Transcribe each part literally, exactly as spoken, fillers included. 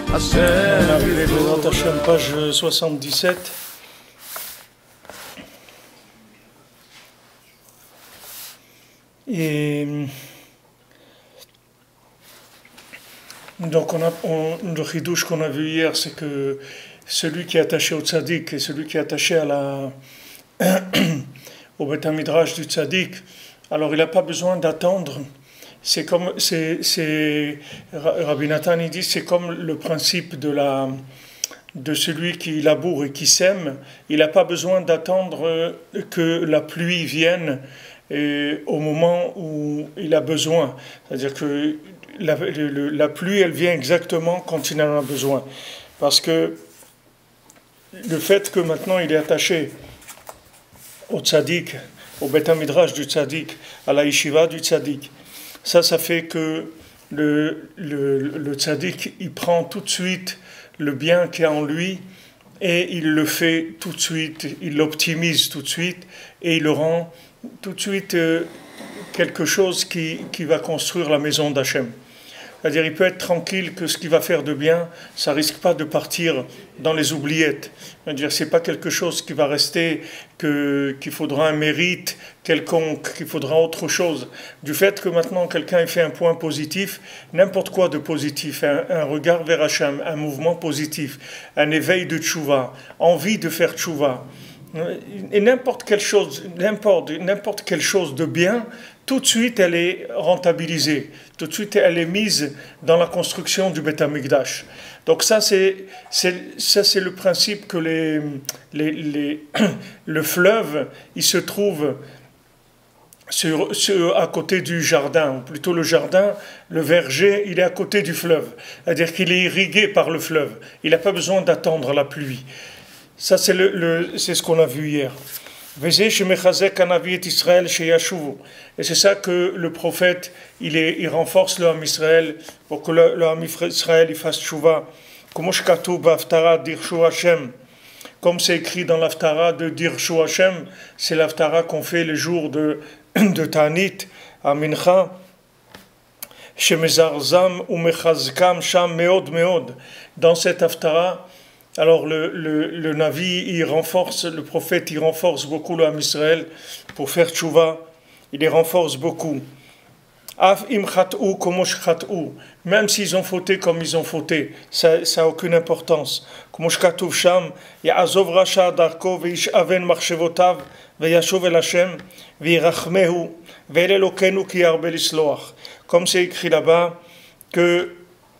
On est arrivé devant Hachem, page soixante-dix-sept. Et donc on a, on, le chidouche qu'on a vu hier, c'est que celui qui est attaché au tzaddik et celui qui est attaché à la, au Beth Midrash du tzaddik, alors il n'a pas besoin d'attendre. C'est comme, c'est, c'est, Rabbi Nathan il dit, c'est comme le principe de la, de celui qui laboure et qui sème. Il n'a pas besoin d'attendre que la pluie vienne et au moment où il a besoin. C'est-à-dire que la, le, la pluie, elle vient exactement quand il en a besoin. Parce que le fait que maintenant il est attaché au tzaddik, au Beth Midrash du tzaddik, à la yeshiva du tzaddik, ça, ça fait que le, le, le tzaddik, il prend tout de suite le bien qu'il y a en lui et il le fait tout de suite, il l'optimise tout de suite et il le rend tout de suite euh, quelque chose qui, qui va construire la maison d'Hachem. C'est-à-dire, il peut être tranquille que ce qu'il va faire de bien, ça risque pas de partir dans les oubliettes. C'est-à-dire, c'est pas quelque chose qui va rester, que, qu'il faudra un mérite quelconque, qu'il faudra autre chose. Du fait que maintenant quelqu'un ait fait un point positif, n'importe quoi de positif, un, un regard vers Hachem, un mouvement positif, un éveil de tchouva, envie de faire tchouva, et n'importe quelle chose, n'importe, n'importe quelle chose de bien, tout de suite elle est rentabilisée, tout de suite elle est mise dans la construction du Beth Amikdash. Donc ça c'est, c'est, ça c'est le principe que les, les, les, le fleuve, il se trouve sur, sur, à côté du jardin, ou plutôt le jardin, le verger, il est à côté du fleuve, c'est-à-dire qu'il est irrigué par le fleuve, il n'a pas besoin d'attendre la pluie. Ça, c'est, le, le, c'est ce qu'on a vu hier. Et c'est ça que le prophète, il, est, il renforce le Ham Israël pour que le, le Ham Israël il fasse tchouva. Comme c'est écrit dans l'Haftara de Dirshu Hashem, c'est l'Haftara qu'on fait les jours de, de Tanit, à Mincha. Dans cette Haftara, alors le, le, le Navi, il renforce, le prophète, il renforce beaucoup le Ham Israël pour faire tchouva, il les renforce beaucoup. Même s'ils ont fauté comme ils ont fauté, ça n'a aucune importance. Comme c'est écrit là-bas, que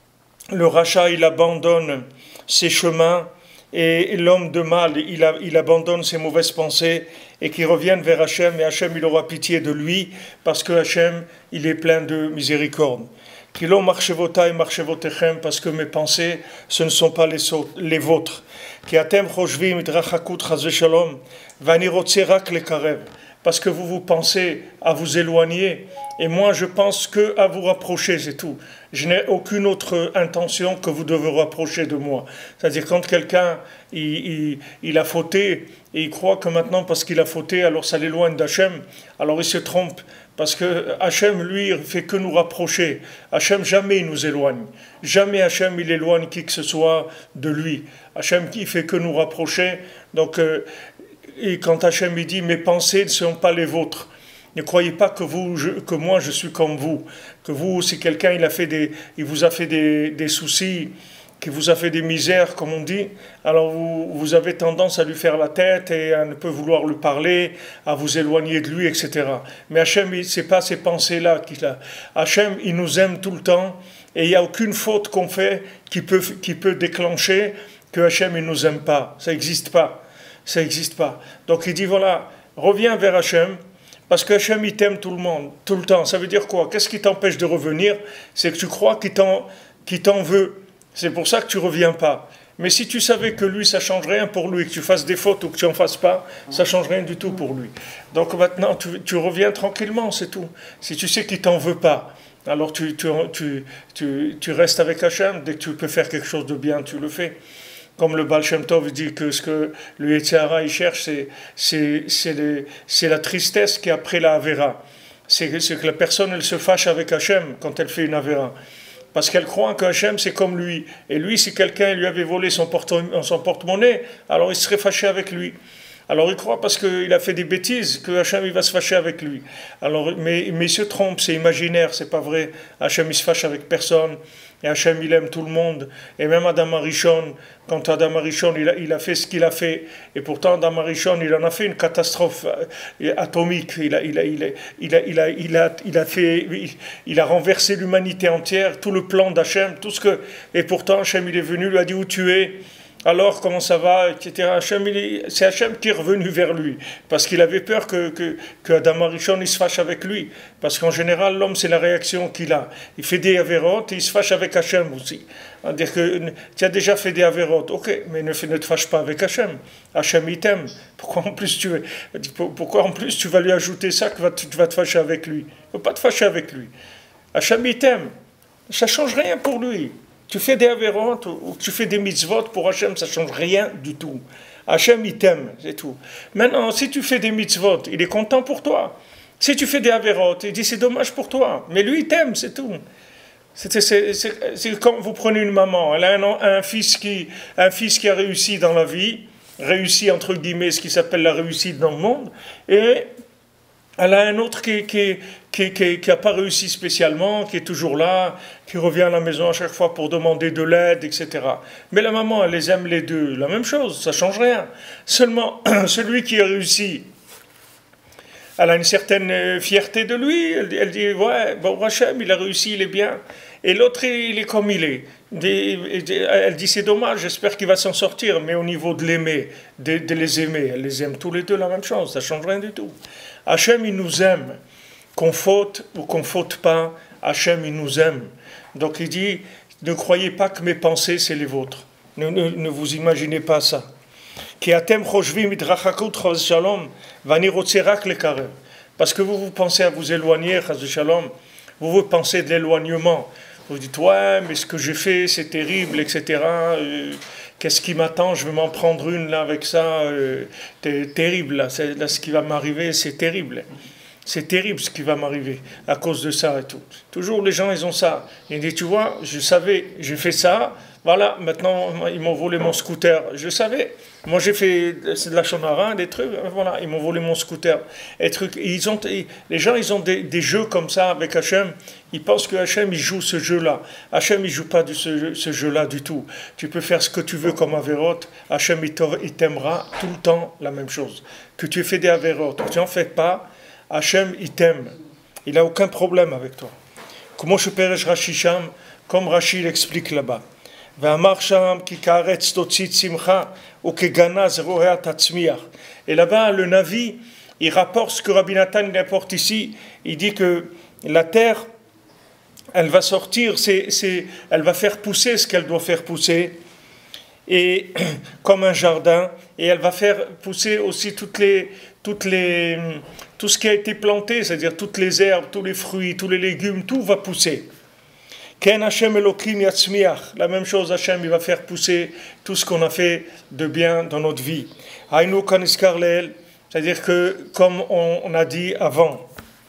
le rachat, il abandonne ses chemins et l'homme de mal, il, a, il abandonne ses mauvaises pensées et qu'il revienne vers Hachem et Hachem il aura pitié de lui parce que Hachem il est plein de miséricorde. Kilo marchevotai marchevotechem, parce que mes pensées ce ne sont pas les, les vôtres. Ki atem choshvim idrachakut chas v'shalom v'ani rotze rak lekarev, parce que vous vous pensez à vous éloigner et moi je pense que à vous rapprocher, c'est tout. Je n'ai aucune autre intention que vous devez rapprocher de moi. C'est-à-dire quand quelqu'un il, il, il a fauté et il croit que maintenant parce qu'il a fauté alors ça l'éloigne d'Hachem, alors il se trompe parce que Hachem lui il fait que nous rapprocher. Hachem jamais il nous éloigne, jamais Hachem il éloigne qui que ce soit de lui. Hachem qui fait que nous rapprocher. Donc euh, et quand Hachem il dit mes pensées ne sont pas les vôtres. Ne croyez pas que vous, je, que moi je suis comme vous, que vous, si quelqu'un il a fait des, il vous a fait des, des soucis, qu'il vous a fait des misères, comme on dit, alors vous, vous avez tendance à lui faire la tête et à ne pas vouloir lui parler, à vous éloigner de lui, et cetera. Mais Hachem, c'est pas ces pensées-là qu'il a. Hachem, il nous aime tout le temps et il n'y a aucune faute qu'on fait qui peut, qui peut déclencher que Hachem il nous aime pas. Ça n'existe pas. Ça n'existe pas. Donc il dit voilà, reviens vers Hachem. Parce que Hachem, il t'aime tout le monde, tout le temps. Ça veut dire quoi? Qu'est-ce qui t'empêche de revenir? C'est que tu crois qu'il t'en, qu'il t'en veut. C'est pour ça que tu ne reviens pas. Mais si tu savais que lui, ça ne change rien pour lui, que tu fasses des fautes ou que tu n'en fasses pas, ça ne change rien du tout pour lui. Donc maintenant, tu, tu reviens tranquillement, c'est tout. Si tu sais qu'il ne t'en veut pas, alors tu, tu, tu, tu, tu restes avec Hachem. Dès que tu peux faire quelque chose de bien, tu le fais. Comme le Baal Shem Tov dit que ce que le Yetzer Hara il cherche, c'est, c'est, c'est, les, c'est la tristesse qui est après la Avera. C'est, c'est que la personne elle se fâche avec Hachem quand elle fait une Avera. parce qu'elle croit que Hachem c'est comme lui. Et lui, si quelqu'un lui avait volé son porte- son porte-monnaie, alors il serait fâché avec lui. Alors il croit parce qu'il a fait des bêtises que Hachem il va se fâcher avec lui. Alors, mais, mais il se trompe, c'est imaginaire, c'est pas vrai. Hachem il se fâche avec personne. Et Hachem il aime tout le monde. Et même Adam Arishon, quand Adam Arishon il a, il a fait ce qu'il a fait, et pourtant Adam Arishon il en a fait une catastrophe atomique. Il a, il a, il a, il a, il a, il a, il a fait, il, il a renversé l'humanité entière, tout le plan d'Hachem, tout ce que. Et pourtant Hachem il est venu, lui a dit où tu es. Alors, comment ça va, et cetera. Hachem, il est- c'est Hachem qui est revenu vers lui, parce qu'il avait peur que, que, que Adam Arishon il se fâche avec lui. Parce qu'en général, l'homme, c'est la réaction qu'il a. Il fait des avérotes et il se fâche avec Hachem aussi. C'est-à-dire que tu as déjà fait des avérotes, ok, mais ne, ne te fâche pas avec Hachem. Hachem, il t'aime. Pourquoi en plus tu, pourquoi en plus tu vas lui ajouter ça que tu vas te fâcher avec lui? Il ne faut pas te fâcher avec lui. Hachem, il t'aime. Ça ne change rien pour lui. Tu fais des avérotes ou tu fais des mitzvot, pour Hachem, ça ne change rien du tout. Hachem, il t'aime, c'est tout. Maintenant, si tu fais des mitzvot, il est content pour toi. Si tu fais des avérotes, il dit c'est dommage pour toi. Mais lui, il t'aime, c'est tout. C'est, c'est, c'est, c'est comme vous prenez une maman, elle a un, un, fils qui, un fils qui a réussi dans la vie, réussi entre guillemets, ce qui s'appelle la réussite dans le monde, et elle a un autre qui qui, qui, qui, qui a pas réussi spécialement, qui est toujours là, qui revient à la maison à chaque fois pour demander de l'aide, et cetera. Mais la maman, elle les aime les deux, la même chose, ça change rien. Seulement, celui qui a réussi, elle a une certaine fierté de lui, elle, elle dit, ouais, bon, Hachem, il a réussi, il est bien. Et l'autre, il est comme il est. Elle dit, c'est dommage, j'espère qu'il va s'en sortir, mais au niveau de l'aimer, de, de les aimer, elle les aime tous les deux la même chose, ça ne change rien du tout. Hachem, il nous aime, qu'on faute ou qu'on faute pas, Hachem, il nous aime. Donc il dit, ne croyez pas que mes pensées, c'est les vôtres. Ne, ne, ne vous imaginez pas ça. Parce que vous vous pensez à vous éloigner, vous vous pensez de l'éloignement. Vous dites, ouais, mais ce que j'ai fait, c'est terrible, et cetera. Euh, qu'est-ce qui m'attend? Je vais m'en prendre une là avec ça. Euh, c'est terrible, là. C'est, là, ce qui va m'arriver, c'est terrible. C'est terrible ce qui va m'arriver à cause de ça et tout. Toujours les gens, ils ont ça. Ils disent, tu vois, je savais, j'ai fait ça. Voilà, maintenant, ils m'ont volé mon scooter. Je savais. Moi, j'ai fait c'est de la chanara, des trucs. Voilà, ils m'ont volé mon scooter. Et trucs. Et ils ont, et les gens, ils ont des, des jeux comme ça avec Hachem. Ils pensent que Hachem, il joue ce jeu-là. Hachem, il joue pas de ce, ce jeu-là du tout. Tu peux faire ce que tu veux comme avérote. Hachem, il t'aimera tout le temps la même chose. Que tu aies fait des avérotes, que tu n'en fais pas, Hachem, il t'aime. Il n'a aucun problème avec toi. Comment je pêche Rashi Sham, comme Rashi l'explique là-bas. Et là-bas, le Navi, il rapporte ce que Rabbi Nathan il rapporte ici. Il dit que la terre, elle va sortir, c'est, c'est, elle va faire pousser ce qu'elle doit faire pousser, et comme un jardin, et elle va faire pousser aussi toutes les, toutes les, tout ce qui a été planté, c'est-à-dire toutes les herbes, tous les fruits, tous les légumes, tout va pousser. Ken Hashem Elokim Yatzmiach, la même chose, Hashem, il va faire pousser tout ce qu'on a fait de bien dans notre vie. Hainu Kaniskar Leel, c'est-à-dire que, comme on, on a dit avant,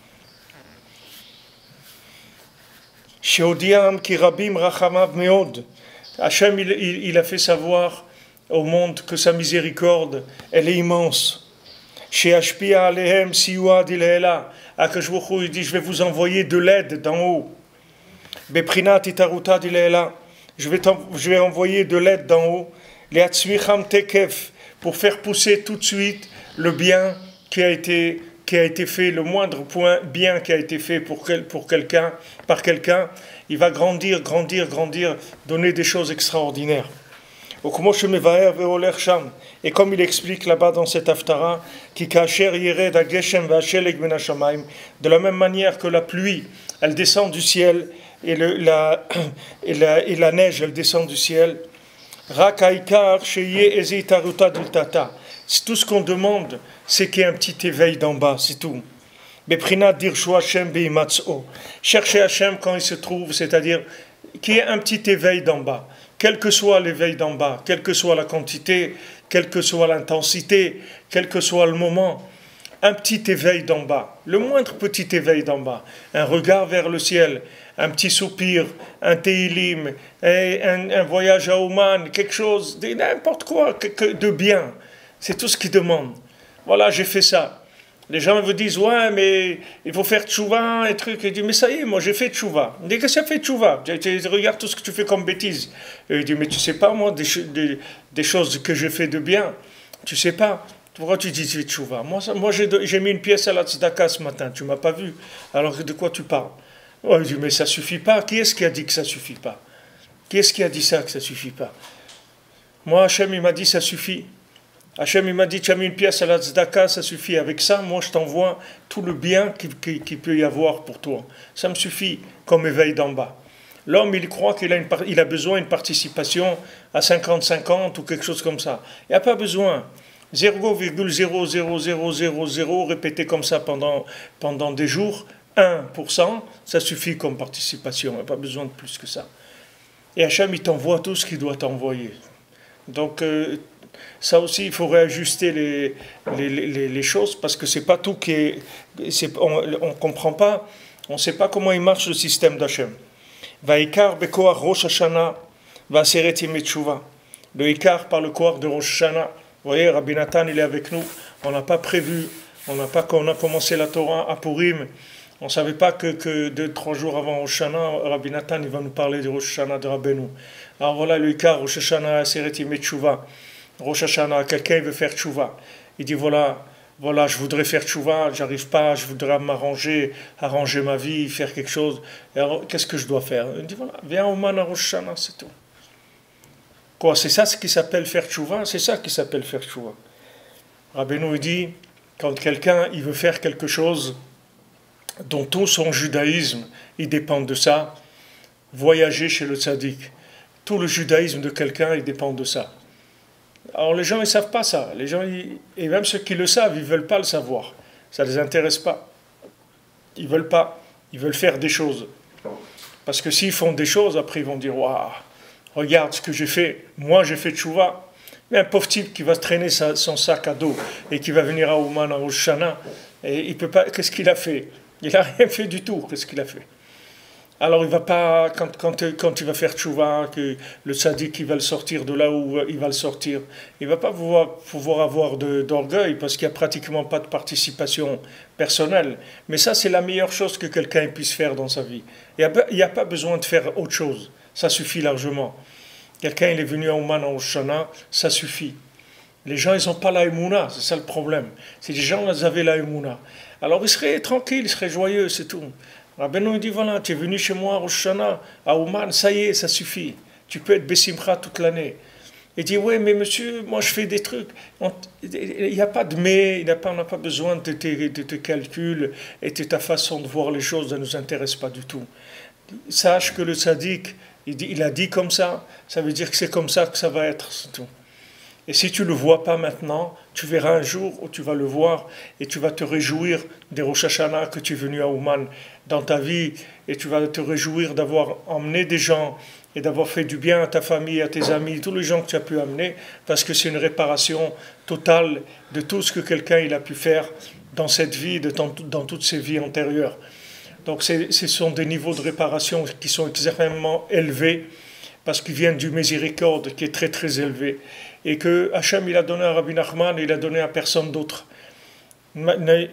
Sheodiam Kirabim Rachamav Meod, Hashem, il, il, il a fait savoir au monde que sa miséricorde, elle est immense. Sheashpia Alehem Siwa Dileela, Akashvuchu, il dit, je vais vous envoyer de l'aide d'en haut. Beprinat itaruta dileela, je vais je vais envoyer de l'aide d'en haut, les atzmicham tekef, pour faire pousser tout de suite le bien qui a été qui a été fait, le moindre point bien qui a été fait pour quel, pour quelqu'un par quelqu'un, il va grandir, grandir, grandir, donner des choses extraordinaires. Et comme il explique là-bas dans cette haftara, de la même manière que la pluie, elle descend du ciel, et, le, la, et, la, et la neige, elle descend du ciel. Tout ce qu'on demande, c'est qu'il y ait un petit éveil d'en bas, c'est tout. Cherchez Hachem quand il se trouve, c'est-à-dire qu'il y ait un petit éveil d'en bas. Quel que soit l'éveil d'en bas, quelle que soit la quantité, quelle que soit l'intensité, quel que soit le moment, un petit éveil d'en bas, le moindre petit éveil d'en bas, un regard vers le ciel, un petit soupir, un télim, un, un voyage à Oman, quelque chose, n'importe quoi, de bien. C'est tout ce qu'ils demandent. Voilà, j'ai fait ça. Les gens vous disent, ouais, mais il faut faire tchouva, et truc. Il dit, mais ça y est, moi j'ai fait tchouva. Il dit, qu'est-ce que ça fait tchouva? Regarde tout ce que tu fais comme bêtises. Et il dit, mais tu sais pas, moi, des, des, des choses que j'ai fait de bien, tu sais pas. Pourquoi tu dis tchouva? Moi, ça, moi j'ai, j'ai mis une pièce à la tzedaka ce matin, tu m'as pas vu. Alors de quoi tu parles? Ouais, il dit, mais ça suffit pas. Qui est-ce qui a dit que ça suffit pas? Qui est-ce qui a dit ça, que ça suffit pas? Moi, Hachem, il m'a dit, ça suffit. Hachem, il m'a dit, tu as mis une pièce à la tzedaka, ça suffit. Avec ça, moi, je t'envoie tout le bien qu'il qui, qui peut y avoir pour toi. Ça me suffit comme éveil d'en bas. L'homme, il croit qu'il a, une, il a besoin d'une participation à cinquante cinquante ou quelque chose comme ça. Il n'y a pas besoin. zéro virgule zéro zéro zéro zéro zéro répété comme ça pendant, pendant des jours, un pour cent, ça suffit comme participation. Il n'y a pas besoin de plus que ça. Et Hachem, il t'envoie tout ce qu'il doit t'envoyer. Donc, euh, ça aussi, il faut réajuster les, les, les, les choses parce que c'est pas tout qui est. C'est, on ne comprend pas, on ne sait pas comment il marche le système d'Hachem. Vaikar bekoar Rosh Hashanah, va seret yemei tshuva. Le Ikar par le koar de Rosh Hashanah. Vous voyez, Rabbi Nathan, il est avec nous. On n'a pas prévu, on n'a pas qu'on a commencé la Torah à Purim. On ne savait pas que, que deux, trois jours avant Rosh Hashanah, Rabbi Nathan, il va nous parler de Rosh Hashanah de Rabbeinu. Alors voilà le Ikar, Rosh Hashanah, seret yemei tshuva. Rosh Hashanah, quelqu'un veut faire tchouva. Il dit voilà, voilà, je voudrais faire tchouva, j'arrive pas, je voudrais m'arranger, arranger ma vie, faire quelque chose. Et alors, qu'est-ce que je dois faire? Il dit voilà, viens au man à Rosh Hashanah, c'est tout. Quoi, c'est ça ce qui s'appelle faire tchouva? C'est ça qui s'appelle faire tchouva. Rabbeinu dit, quand quelqu'un il veut faire quelque chose dont tout son judaïsme, il dépend de ça, voyager chez le tzaddik. Tout le judaïsme de quelqu'un, il dépend de ça. Alors les gens, ils ne savent pas ça. Les gens, ils, et même ceux qui le savent, ils ne veulent pas le savoir. Ça ne les intéresse pas. Ils ne veulent pas. Ils veulent faire des choses. Parce que s'ils font des choses, après ils vont dire, waouh, regarde ce que j'ai fait. Moi, j'ai fait tchouva. Mais un pauvre type qui va traîner sa, son sac à dos et qui va venir à Ouman, à Rosh Hashanah, et il peut pas. Qu'est-ce qu'il a fait? Il n'a rien fait du tout. Qu'est-ce qu'il a fait? Alors il va pas, quand, quand, quand il va faire tchouva, que le tzaddik il va le sortir de là où il va le sortir, il va pas pouvoir, pouvoir avoir de, d'orgueil parce qu'il n'y a pratiquement pas de participation personnelle. Mais ça c'est la meilleure chose que quelqu'un puisse faire dans sa vie. Il n'y a, a pas besoin de faire autre chose, ça suffit largement. Quelqu'un il est venu à Ouman en Rosh Hashanah, ça suffit. Les gens ils n'ont pas la émouna, c'est ça le problème. Si les gens ils avaient la émouna, alors ils seraient tranquilles, ils seraient joyeux, c'est tout. Rabbeinu dit voilà, tu es venu chez moi à Rosh Hashanah, à Ouman, ça y est, ça suffit. Tu peux être Bessimcha toute l'année. Il dit ouais, mais monsieur, moi je fais des trucs. Il n'y a pas de mais, il a pas, on n'a pas besoin de tes, de tes calculs et de ta façon de voir les choses, ça ne nous intéresse pas du tout. Sache que le tzaddik, il, dit, il a dit comme ça, ça veut dire que c'est comme ça que ça va être, c'est tout. Et si tu ne le vois pas maintenant, tu verras un jour où tu vas le voir et tu vas te réjouir des Rosh Hashanah que tu es venu à Ouman dans ta vie et tu vas te réjouir d'avoir emmené des gens et d'avoir fait du bien à ta famille, à tes amis, tous les gens que tu as pu amener parce que c'est une réparation totale de tout ce que quelqu'un il a pu faire dans cette vie, de, dans, dans toutes ses vies antérieures. Donc c'est, ce sont des niveaux de réparation qui sont extrêmement élevés parce qu'ils viennent du miséricorde qui est très très élevé. Et que Hachem il a donné à Rabbi Nachman et il a donné à personne d'autre. Rabbi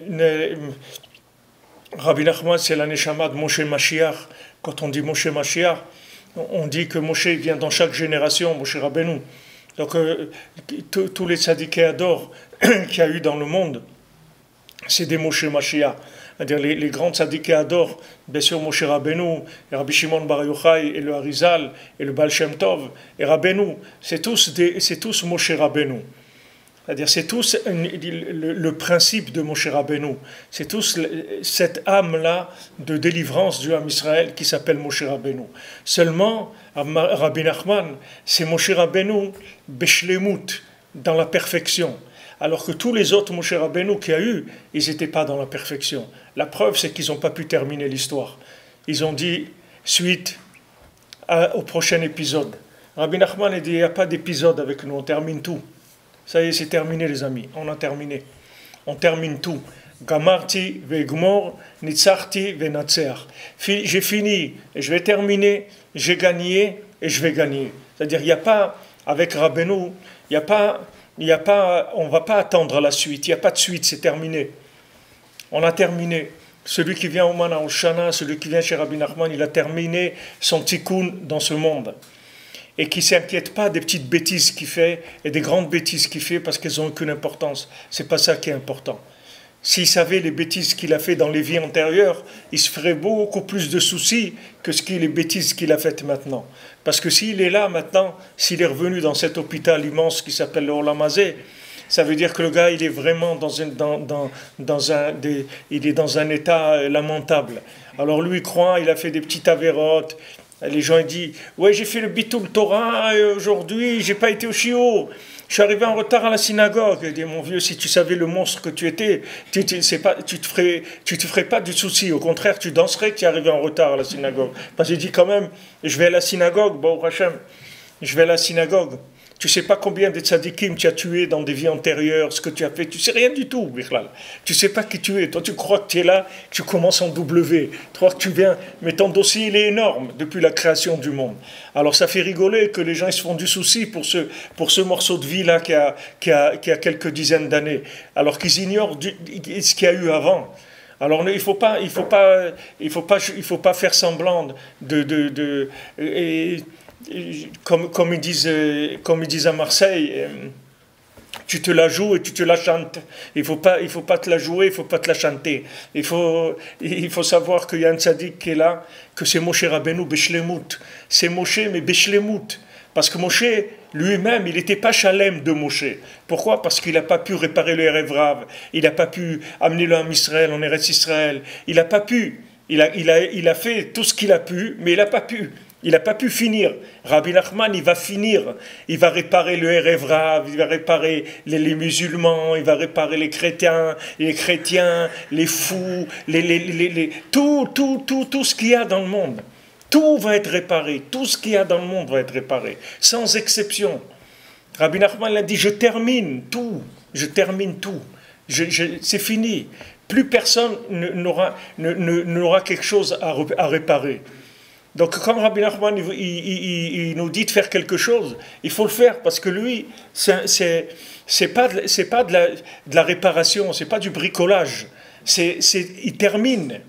Nachman c'est la neshama de Moshe Mashiach. Quand on dit Moshe Mashiach, on dit que Moshe vient dans chaque génération, Moshe Rabbeinu. Donc euh, tous les tzadikés ador qu'il y a eu dans le monde, c'est des Moshe Mashiach. C'est-à-dire les, les grands tzadikés ador, bien sûr Moshe Rabbeinu, et Rabbi Shimon Bar Yochai, et le Harizal, et le Baal Shem Tov, et Rabbeinu, c'est tous, des, c'est tous Moshe Rabbeinu. C'est-à-dire c'est tous le, le principe de Moshe Rabbeinu. C'est tous cette âme-là de délivrance du âme Israël qui s'appelle Moshe Rabbeinu. Seulement, Rabbi Nachman, c'est Moshe Rabbeinu beshlemut, dans la perfection. Alors que tous les autres Moshe Rabbeinu qu'il y a eu, ils n'étaient pas dans la perfection. La preuve, c'est qu'ils n'ont pas pu terminer l'histoire. Ils ont dit, suite à, au prochain épisode. Rabbi Nachman a dit, il n'y a pas d'épisode avec nous, on termine tout. Ça y est, c'est terminé les amis, on a terminé. on termine tout. Gamarti vegmor, nitzarti venatser. J'ai fini, et je vais terminer, j'ai gagné, et je vais gagner. C'est-à-dire, il n'y a pas, avec Rabbeinu, il n'y a pas, il n'y a pas, on ne va pas attendre la suite, il n'y a pas de suite, c'est terminé. On a terminé. Celui qui vient au Mana Oshana, celui qui vient chez Rabbi Nachman, il a terminé son tikkun dans ce monde. Et qui ne s'inquiète pas des petites bêtises qu'il fait et des grandes bêtises qu'il fait parce qu'elles n'ont aucune importance. Ce n'est pas ça qui est important. S'il savait les bêtises qu'il a fait dans les vies antérieures, il se ferait beaucoup plus de soucis que ce qui, les bêtises qu'il a faites maintenant. Parce que s'il est là maintenant, s'il est revenu dans cet hôpital immense qui s'appelle le Olam Hazé, ça veut dire que le gars, il est vraiment dans un, dans, dans, dans un, des, il est dans un état lamentable. Alors lui, il croit, il a fait des petites avérotes. Les gens, ils disent, ouais, j'ai fait le Bitul Torah aujourd'hui, j'ai pas été au Shio. Je suis arrivé en retard à la synagogue. Il dit, mon vieux, si tu savais le monstre que tu étais, tu ne pas, tu te ferais, tu te ferais pas du souci. Au contraire, tu danserais que tu es arrivé en retard à la synagogue. Parce que j'ai dit quand même, je vais à la synagogue, bon, Hachem, je vais à la synagogue. Tu ne sais pas combien de tzadikim tu as tué dans des vies antérieures, ce que tu as fait. Tu ne sais rien du tout, Bichlal. Tu ne sais pas qui tu es. Toi, tu crois que tu es là, que tu commences en W. Tu crois que tu viens, mais ton dossier, il est énorme depuis la création du monde. Alors, ça fait rigoler que les gens ils se font du souci pour ce, pour ce morceau de vie-là qui a, qui, a, qui a quelques dizaines d'années, alors qu'ils ignorent du, ce qu'il y a eu avant. Alors, il ne faut pas, il faut pas, il faut pas, il faut pas faire semblant de... de, de et, Comme, comme, ils disent, comme ils disent à Marseille, tu te la joues et tu te la chantes. Il ne faut pas, il faut pas te la jouer, il ne faut pas te la chanter. Il faut, il faut savoir qu'il y a un tzaddik qui est là, que c'est Moshe Rabbeinu Beshlemut. C'est Moshe, mais Beshlemut. Parce que Moshe, lui-même, il n'était pas Shalem de Moshe. Pourquoi? Parce qu'il n'a pas pu réparer le Erev Rav. Il n'a pas pu amener le Ham Israël en Eretz Israël. Il n'a pas pu. Il a, il, a, il a fait tout ce qu'il a pu, mais il n'a pas pu. Il n'a pas pu finir. Rabbi Nachman, il va finir. Il va réparer le Erev Rav, il va réparer les, les musulmans, il va réparer les chrétiens, les chrétiens, les fous, les, les, les, les, tout, tout, tout, tout ce qu'il y a dans le monde. Tout va être réparé. Tout ce qu'il y a dans le monde va être réparé. Sans exception. Rabbi Nachman a dit, je termine tout. Je termine tout. Je, je, c'est fini. Plus personne n'aura, n'aura quelque chose à, à réparer. Donc, quand Rabbi Nachman il, il, il, il nous dit de faire quelque chose, il faut le faire parce que lui, c'est, c'est, c'est pas, de, c'est pas de, la, de la réparation, c'est pas du bricolage. C'est, c'est, il termine.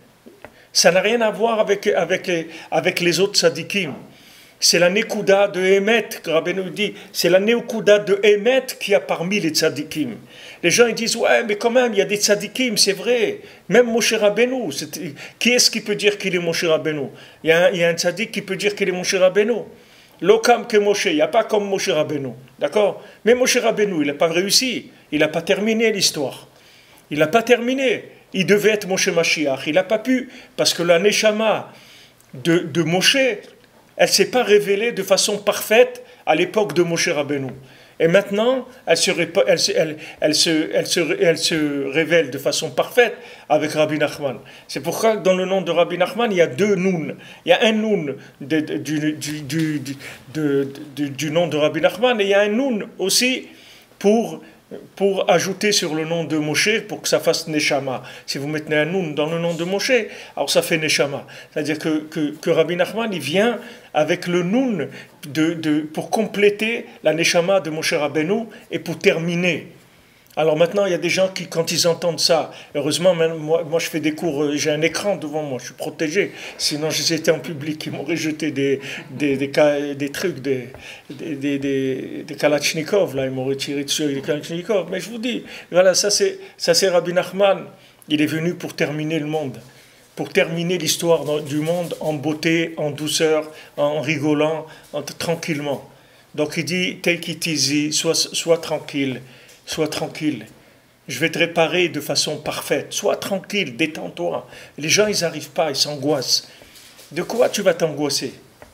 Ça n'a rien à voir avec, avec, les, avec les autres tzadikim. C'est la Nekuda de Emet, que Rabbi nous dit, c'est la Nekuda de Emet qu'il y a parmi les tzadikim. Les gens ils disent, ouais, mais quand même, il y a des tzadikim, c'est vrai. Même Moshe Rabbeinu, c'est, qui est-ce qui peut dire qu'il est Moshe Rabbeinu? Il y a un, il y a un tzadik qui peut dire qu'il est Moshe Rabbeinu. L'okam que Moshe, il n'y a pas comme Moshe Rabbeinu, d'accord? Mais Moshe Rabbeinu, il n'a pas réussi, il n'a pas terminé l'histoire. Il n'a pas terminé. Il devait être Moshe Mashiach, il n'a pas pu, parce que la Neshama de, de Moshe, elle ne s'est pas révélée de façon parfaite à l'époque de Moshe Rabbeinu. Et maintenant, elle se, elle, elle, elle, se, elle, se, elle se révèle de façon parfaite avec Rabbi Nachman. C'est pourquoi dans le nom de Rabbi Nachman, il y a deux Noun. Il y a un Noun de, de, du, du, du, de, de, du nom de Rabbi Nachman et il y a un Noun aussi pour... pour ajouter sur le nom de Moshe, pour que ça fasse Neshama. Si vous mettez un Noun dans le nom de Moshe, alors ça fait Neshama. C'est-à-dire que, que, que Rabbi Nachman, il vient avec le Noun de, de, pour compléter la Neshama de Moshe Rabbeinu et pour terminer. Alors maintenant, il y a des gens qui, quand ils entendent ça, heureusement, moi, moi je fais des cours, j'ai un écran devant moi, je suis protégé. Sinon, si j'étais en public, ils m'auraient jeté des, des, des, des, des trucs, des, des, des, des, des Kalachnikov, là, ils m'auraient tiré dessus avec des Kalachnikov. Mais je vous dis, voilà, ça c'est, ça c'est Rabbi Nachman, il est venu pour terminer le monde, pour terminer l'histoire du monde en beauté, en douceur, en rigolant, en, tranquillement. Donc il dit, take it easy, sois, sois tranquille. Sois tranquille, je vais te réparer de façon parfaite. Sois tranquille, détends-toi. Les gens, ils n'arrivent pas, ils s'angoissent. De quoi tu vas t'angoisser?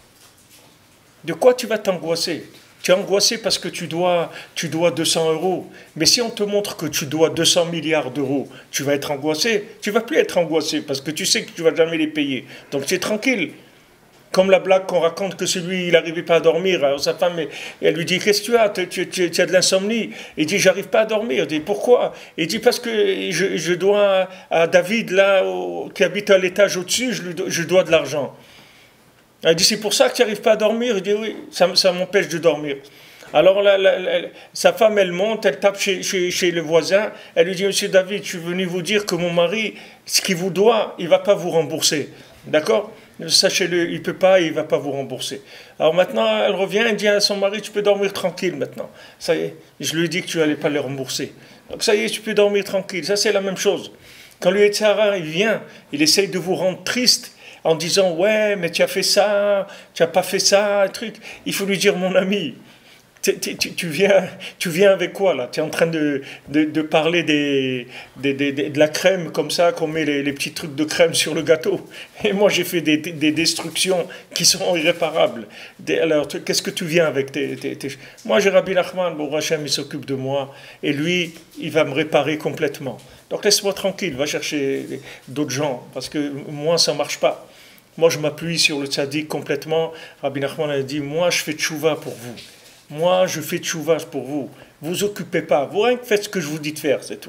De quoi tu vas t'angoisser? Tu es angoissé parce que tu dois, tu dois deux cents euros. Mais si on te montre que tu dois deux cents milliards d'euros, tu vas être angoissé. Tu ne vas plus être angoissé parce que tu sais que tu ne vas jamais les payer. Donc tu es tranquille. Comme la blague qu'on raconte que celui, il n'arrivait pas à dormir. Alors sa femme, elle lui dit, qu'est-ce que tu as? Tu, tu, tu as de l'insomnie? Il dit, j'arrive pas à dormir. Il dit, pourquoi? Il dit, parce que je, je dois à David, là, au, qui habite à l'étage au-dessus, je, lui dois, je dois de l'argent. Elle dit, c'est pour ça que tu n'arrives pas à dormir? Il dit, oui, ça, ça m'empêche de dormir. Alors la, la, la, sa femme, elle monte, elle tape chez, chez, chez le voisin, elle lui dit, monsieur David, je suis venu vous dire que mon mari, ce qu'il vous doit, il ne va pas vous rembourser. D'accord? Sachez-le, il ne peut pas, il ne va pas vous rembourser. Alors maintenant, elle revient, elle dit à son mari, tu peux dormir tranquille maintenant. Ça y est, je lui ai dit que tu n'allais pas les rembourser. Donc ça y est, tu peux dormir tranquille. Ça, c'est la même chose. Quand le Yetzirah, il vient, il essaye de vous rendre triste en disant, ouais, mais tu as fait ça, tu n'as pas fait ça, un truc. Il faut lui dire, mon ami, Tu, tu, tu, viens, tu viens avec quoi là? Tu es en train de, de, de parler des, des, des, des, de la crème comme ça, qu'on met les, les petits trucs de crème sur le gâteau. Et moi j'ai fait des, des destructions qui sont irréparables. Des, alors qu'est-ce que tu viens avec tes, tes, tes... Moi j'ai Rabbi Nachman, bon Hachem il s'occupe de moi, et lui il va me réparer complètement. Donc laisse-moi tranquille, va chercher d'autres gens, parce que moi ça ne marche pas. Moi je m'appuie sur le tzaddik complètement. Rabbi Nachman a dit, moi je fais tchouva pour vous. Moi, je fais tchouva pour vous. Vous occupez pas. Vous rien que faites ce que je vous dis de faire, c'est tout.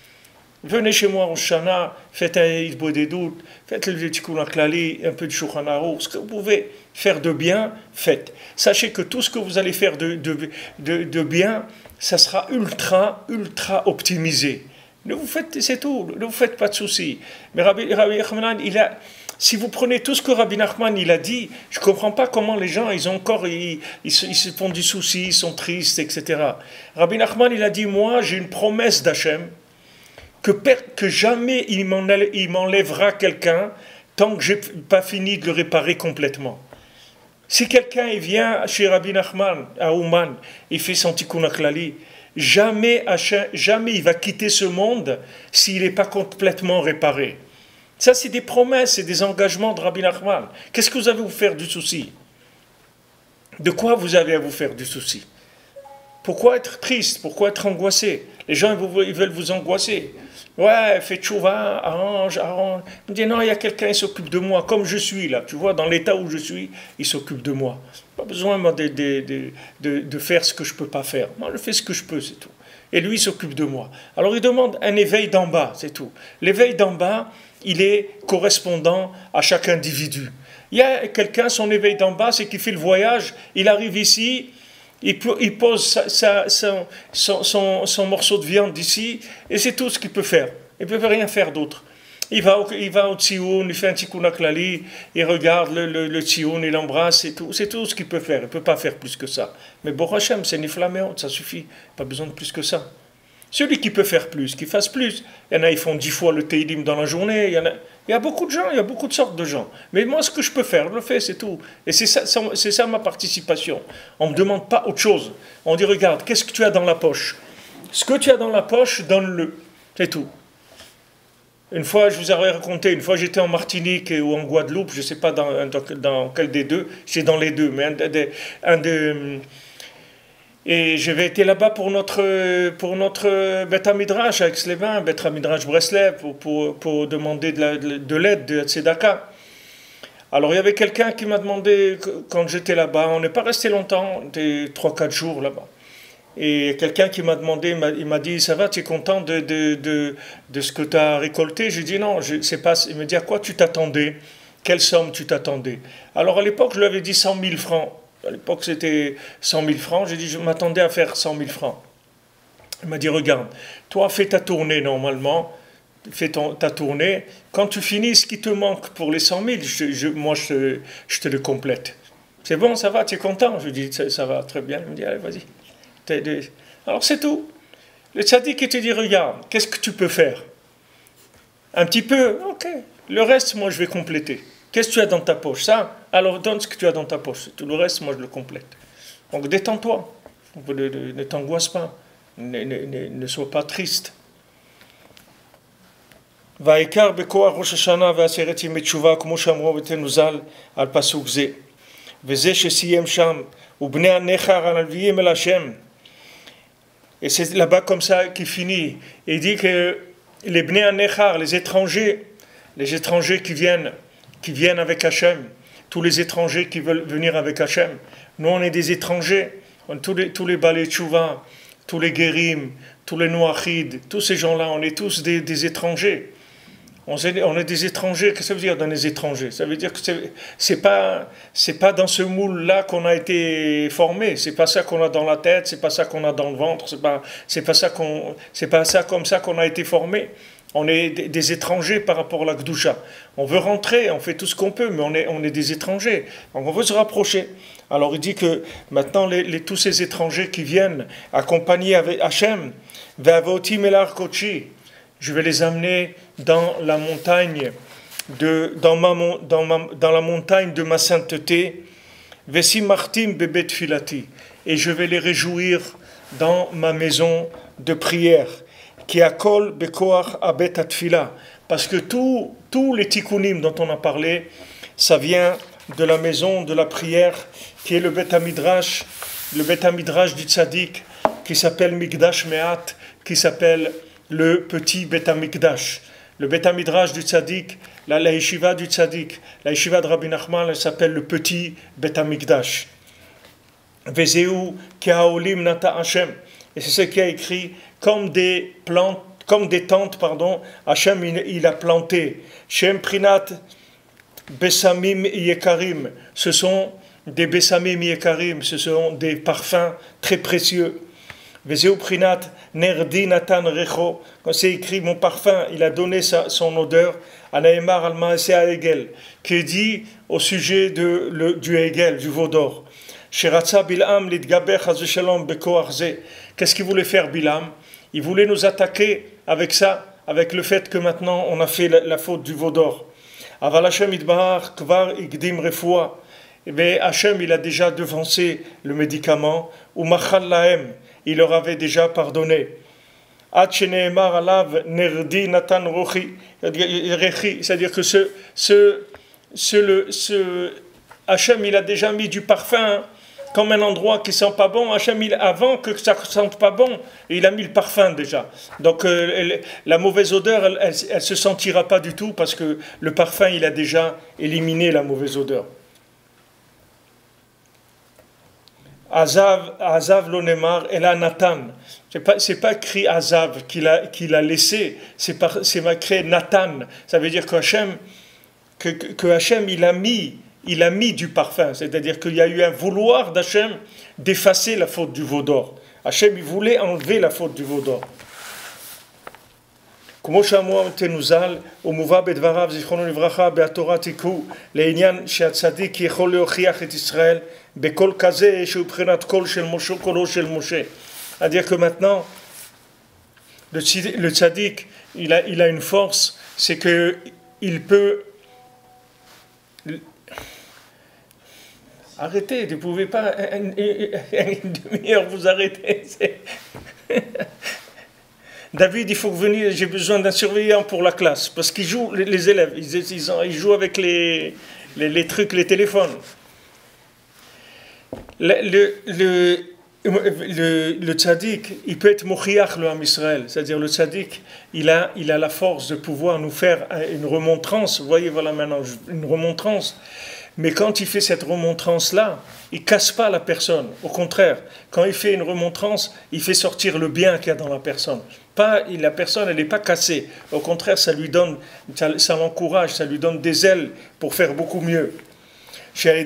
Venez chez moi au Shana, faites un Isbo des doutes, faites le Tikkun HaKlali, un peu de Shulchan Aruch. Ce que vous pouvez faire de bien, faites. Sachez que tout ce que vous allez faire de, de, de, de bien, ça sera ultra, ultra optimisé. Ne vous faites, c'est tout. Ne vous faites pas de soucis. Mais Rabbi, Rabbi Nachman, il a... Si vous prenez tout ce que Rabbi Nachman il a dit, je ne comprends pas comment les gens, ils ont encore, ils, ils, se, ils se font du souci, ils sont tristes, et cetera. Rabbi Nachman il a dit, moi j'ai une promesse d'Hachem, que, que jamais il m'enlèvera quelqu'un tant que je n'ai pas fini de le réparer complètement. Si quelqu'un il vient chez Rabbi Nachman, à Ouman, il fait son Tikkun HaKlali, jamais, jamais il va quitter ce monde s'il n'est pas complètement réparé. Ça, c'est des promesses, c'est des engagements de Rabbi Nachman. Qu'est-ce que vous avez à vous faire du souci? De quoi vous avez à vous faire du souci? Pourquoi être triste? Pourquoi être angoissé? Les gens, ils veulent vous angoisser. Ouais, fais tchouva, arrange, arrange. Vous dites, non, il y a quelqu'un qui s'occupe de moi, comme je suis là. Tu vois, dans l'état où je suis, il s'occupe de moi. Pas besoin moi, de, de, de, de, de faire ce que je ne peux pas faire. Moi, je fais ce que je peux, c'est tout. Et lui, il s'occupe de moi. Alors, il demande un éveil d'en bas, c'est tout. L'éveil d'en bas, il est correspondant à chaque individu. Il y a quelqu'un, son éveil d'en bas, c'est qu'il fait le voyage, il arrive ici, il, il pose sa, sa, son, son, son, son morceau de viande ici, et c'est tout ce qu'il peut faire. Il ne peut rien faire d'autre. Il va, au, il va au Tsioun, il fait un Tikkun HaKlali, il regarde le, le, le Tsioun, il l'embrasse, c'est tout, c'est tout ce qu'il peut faire. Il ne peut pas faire plus que ça. Mais Baruch Hashem, c'est Niflaméon, ça suffit. Pas besoin de plus que ça. Celui qui peut faire plus, qui fasse plus. Il y en a, ils font dix fois le Teilim dans la journée. Il y, en a, il y a beaucoup de gens, il y a beaucoup de sortes de gens. Mais moi, ce que je peux faire, je le fais, c'est tout. Et c'est ça, c'est ça ma participation. On ne me demande pas autre chose. On dit, regarde, qu'est-ce que tu as dans la poche? Ce que tu as dans la poche, donne-le. C'est tout. Une fois, je vous avais raconté, une fois j'étais en Martinique ou en Guadeloupe, je ne sais pas dans, dans, dans quel des deux, c'est dans les deux, mais un de... Un de Et j'avais été là-bas pour notre, pour notre Beth Midrash avec Aix-les-Bains, Beth Midrash Breslev, pour, pour, pour demander de, la, de l'aide, de la tzedaka. Alors il y avait quelqu'un qui m'a demandé, quand j'étais là-bas, on n'est pas resté longtemps, on était trois quatre jours là-bas. Et quelqu'un qui m'a demandé, il m'a dit, ça va, tu es content de, de, de, de ce que tu as récolté? J'ai dit non, je sais pas. Il me dit, à quoi tu t'attendais? Quelle somme tu t'attendais? Alors à l'époque, je lui avais dit cent mille francs. À l'époque, c'était cent mille francs. J'ai dit, je m'attendais à faire cent mille francs. Il m'a dit, regarde, toi, fais ta tournée normalement. Fais ton, ta tournée. Quand tu finis, ce qui te manque pour les cent mille, je, je, moi, je, je te le complète. C'est bon, ça va, tu es content? Je lui dis, ça, ça va, très bien. Il me dit, allez, vas-y. Alors, c'est tout. Le tzaddik, il te dit, regarde, qu'est-ce que tu peux faire? Un petit peu, ok. Le reste, moi, je vais compléter. Qu'est-ce que tu as dans ta poche? Ça? Alors donne ce que tu as dans ta poche. Tout le reste, moi, je le complète. Donc détends-toi. Ne, ne, ne t'angoisse pas. Ne, ne, ne, ne sois pas triste. Vaikar bekoach Rosh Hashanah ve'aseret yemei tshuva כמו שאמרו רבותינו ז"ל על פסוק זה. וזה שסיים שם ובני הנכר הנביאים אל השם. Et c'est là-bas comme ça qu'il finit. Il dit que les Bnei HaNechar, les étrangers, les étrangers qui viennent qui viennent avec Hachem, tous les étrangers qui veulent venir avec Hachem. Nous, on est des étrangers. Tous les, tous les Balei Tchouva, tous les Guérim, tous les Noachid, tous ces gens-là, on est tous des, des étrangers. On est, on est des étrangers. Qu'est-ce que ça veut dire dans les étrangers? Ça veut dire que c'est, c'est pas, c'est pas dans ce moule-là qu'on a été formé. C'est pas ça qu'on a dans la tête. C'est pas ça qu'on a dans le ventre. C'est pas, c'est pas ça qu'on, c'est pas ça comme ça qu'on a été formé. On est des, des étrangers par rapport à la Gdusha. On veut rentrer, on fait tout ce qu'on peut, mais on est, on est des étrangers. Donc on veut se rapprocher. Alors il dit que maintenant les, les, tous ces étrangers qui viennent accompagner avec Hachem, Ve'avotim elar kochi, je vais les amener dans la montagne de, dans, ma, dans, ma, dans la montagne de ma sainteté, Vesimartim bebet filati, et je vais les réjouir dans ma maison de prière. Qui akol bekoach abet atfila, parce que tous tous les tikkunim dont on a parlé, ça vient de la maison de la prière, qui est le Bet Hamidrash, le Bet Hamidrash du Tzadik, qui s'appelle Mikdash Me'at, qui s'appelle le petit Bet Hamikdash. Le Bet Hamidrash du Tzadik, la, la yeshiva du Tzadik, la yeshiva de Rabbi Nachman, elle s'appelle le petit Bet Hamikdash. Vezeu kehaolim nata Hashem. Et c'est ce qui a écrit comme des plantes, comme des tentes, pardon, Hachem il, il a planté. Shem prinat besamim yekarim. Ce sont des besamim yekarim, ce sont des parfums très précieux. Vezeu prinat nerdi natan recho. Quand c'est écrit mon parfum, il a donné sa, son odeur. Anaemar al maaseh ha'egel, qui dit au sujet de, le, du hegel, du veau d'or. Sheratza Bilam lidgaber chas v'shalom bekoach zeh. Qu'est-ce qu'il voulait faire Bilam? Il voulait nous attaquer avec ça, avec le fait que maintenant on a fait la, la faute du veau d'or. Aval Hashem idbahar kvar igdim refoua. Mais Hashem il a déjà devancé le médicament. Ou machal lahem, il leur avait déjà pardonné. Ad sheneemar alav nerdi natan rochi. C'est-à-dire que ce, ce, ce, le, ce Hashem il a déjà mis du parfum comme un endroit qui sent pas bon. Hachem, il, avant que ça ne sente pas bon, il a mis le parfum déjà. Donc euh, elle, la mauvaise odeur, elle ne se sentira pas du tout parce que le parfum, il a déjà éliminé la mauvaise odeur. Azav, Azav l'onemar, et là Nathan. C'est pas, c'est pas écrit Azav qu'il a, qu'il a laissé, c'est, par, c'est marqué Nathan. Ça veut dire que Hachem, que, que Hachem, il a mis il a mis du parfum, c'est-à-dire qu'il y a eu un vouloir d'Hachem d'effacer la faute du veau d'or. Hachem, il voulait enlever la faute du veau d'or. כמו שאמרו תנוזל, ומובא בדבריו זיכרונו לברכה בהתורה תיקחו לעניין שהצדיק יכול להוכיח את ישראל בקול כזה שהוא בחינת קול של משה, קולו של משה. C'est-à-dire que maintenant, le, le tzaddik, il a, il a une force, c'est qu'il peut... Arrêtez, vous ne pouvez pas, une, une demi-heure vous arrêter. David, il faut venir, j'ai besoin d'un surveillant pour la classe, parce qu'ils jouent, les, les élèves, ils, ils, ils jouent avec les, les, les trucs, les téléphones. Le, le, le, le, le tzaddik, il peut être mochiach le Ham Israël, c'est-à-dire le tzaddik, il a, il a la force de pouvoir nous faire une remontrance, vous voyez, voilà maintenant, une remontrance. Mais quand il fait cette remontrance-là, il ne casse pas la personne. Au contraire, quand il fait une remontrance, il fait sortir le bien qu'il y a dans la personne. Pas, la personne, elle n'est pas cassée. Au contraire, ça lui donne, ça, ça l'encourage, ça lui donne des ailes pour faire beaucoup mieux. C'est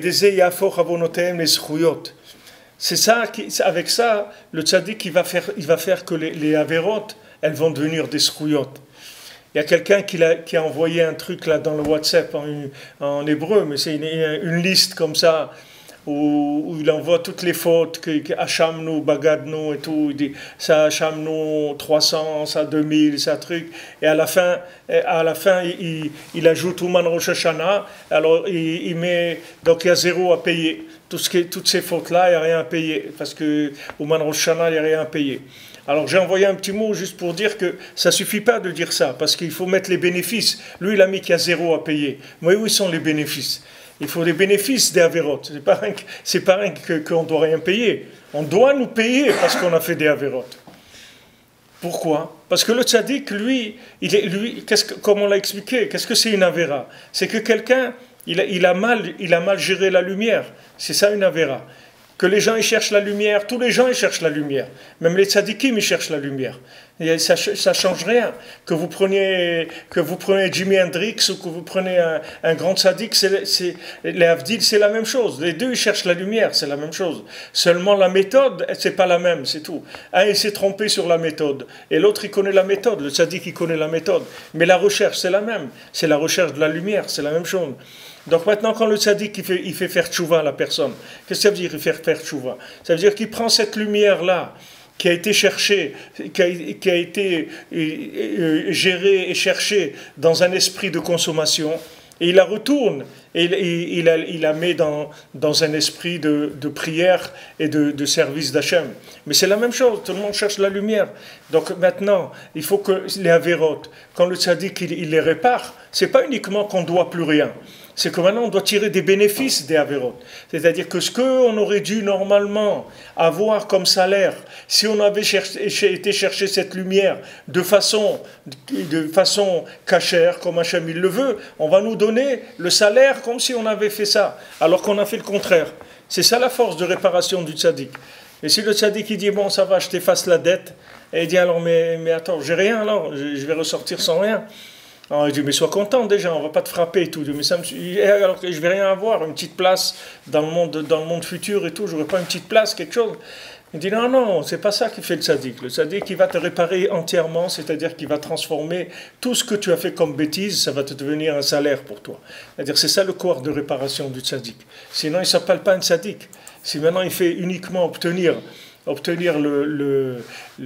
ça, qui, avec ça, le tzaddik, il va faire, il va faire que les, les averot, elles vont devenir des schuyot. Il y a quelqu'un qui a, qui a envoyé un truc là dans le WhatsApp en, en hébreu, mais c'est une, une liste comme ça, où, où il envoie toutes les fautes, que, que Hachamnu, Bagadnu et tout, il dit ça Hachamnu trois cents, ça deux mille, ça truc, et à la fin, à la fin il, il ajoute Ouman Rosh Hashanah, alors il, il met, donc il y a zéro à payer. Tout ce qui, toutes ces fautes-là, il n'y a rien à payer, parce que Ouman Rosh Hashanah, il n'y a rien à payer. Alors j'ai envoyé un petit mot juste pour dire que ça ne suffit pas de dire ça, parce qu'il faut mettre les bénéfices. Lui, il a mis qu'il y a zéro à payer. Mais où sont les bénéfices? Il faut les bénéfices des avérotes. Ce n'est pas rien, c'est pas rien qu'on ne doit rien payer. On doit nous payer parce qu'on a fait des avérotes. Pourquoi? Parce que le tzaddik, lui, il est, lui qu'est-ce que, comme on l'a expliqué, qu'est-ce que c'est une avéra? C'est que quelqu'un, Il a, il a mal, il a mal géré la lumière. C'est ça une avéra. Que les gens ils cherchent la lumière, tous les gens ils cherchent la lumière. Même les tzadikim ils cherchent la lumière. Et ça ne change rien. Que vous preniez, que vous preniez Jimi Hendrix ou que vous preniez un, un grand tzadik, c'est, c'est, les Havdil, c'est la même chose. Les deux ils cherchent la lumière, c'est la même chose. Seulement la méthode, c'est pas la même, c'est tout. Un il s'est trompé sur la méthode et l'autre il connaît la méthode. Le tzadik il connaît la méthode. Mais la recherche c'est la même. C'est la recherche de la lumière, c'est la même chose. Donc maintenant, quand le tzaddik il fait, il fait faire tchouva à la personne, qu'est-ce que ça veut dire, il fait faire tchouva? Ça veut dire qu'il prend cette lumière-là, qui a été cherchée, qui a, qui a été euh, gérée et cherchée dans un esprit de consommation, et il la retourne, et il, il, il, la, il la met dans, dans un esprit de, de prière et de, de service d'Hachem. Mais c'est la même chose, tout le monde cherche la lumière. Donc maintenant, il faut que les avérotes, quand le tzaddik il, il les répare, c'est pas uniquement qu'on ne doit plus rien. C'est que maintenant on doit tirer des bénéfices des avérotes. C'est-à-dire que ce qu'on aurait dû normalement avoir comme salaire, si on avait cherché, été chercher cette lumière de façon, de façon cachère, comme Hachem il le veut, on va nous donner le salaire comme si on avait fait ça, alors qu'on a fait le contraire. C'est ça la force de réparation du tzaddik. Et si le tzaddik il dit, bon ça va, je t'efface la dette, et il dit alors, mais, mais attends, j'ai rien alors, je vais ressortir sans rien. Alors il dit, mais sois content déjà, on ne va pas te frapper et tout. Mais ça me... alors que je ne vais rien avoir, une petite place dans le monde, dans le monde futur et tout, je n'aurai pas une petite place, quelque chose. Il dit, non, non, c'est pas ça qui fait le tzaddik. Le tzaddik, il va te réparer entièrement, c'est-à-dire qu'il va transformer tout ce que tu as fait comme bêtise, ça va te devenir un salaire pour toi. C'est-à-dire c'est ça le corps de réparation du tzaddik. Sinon, il ne s'appelle pas un tzaddik. Si maintenant il fait uniquement obtenir, obtenir le... le,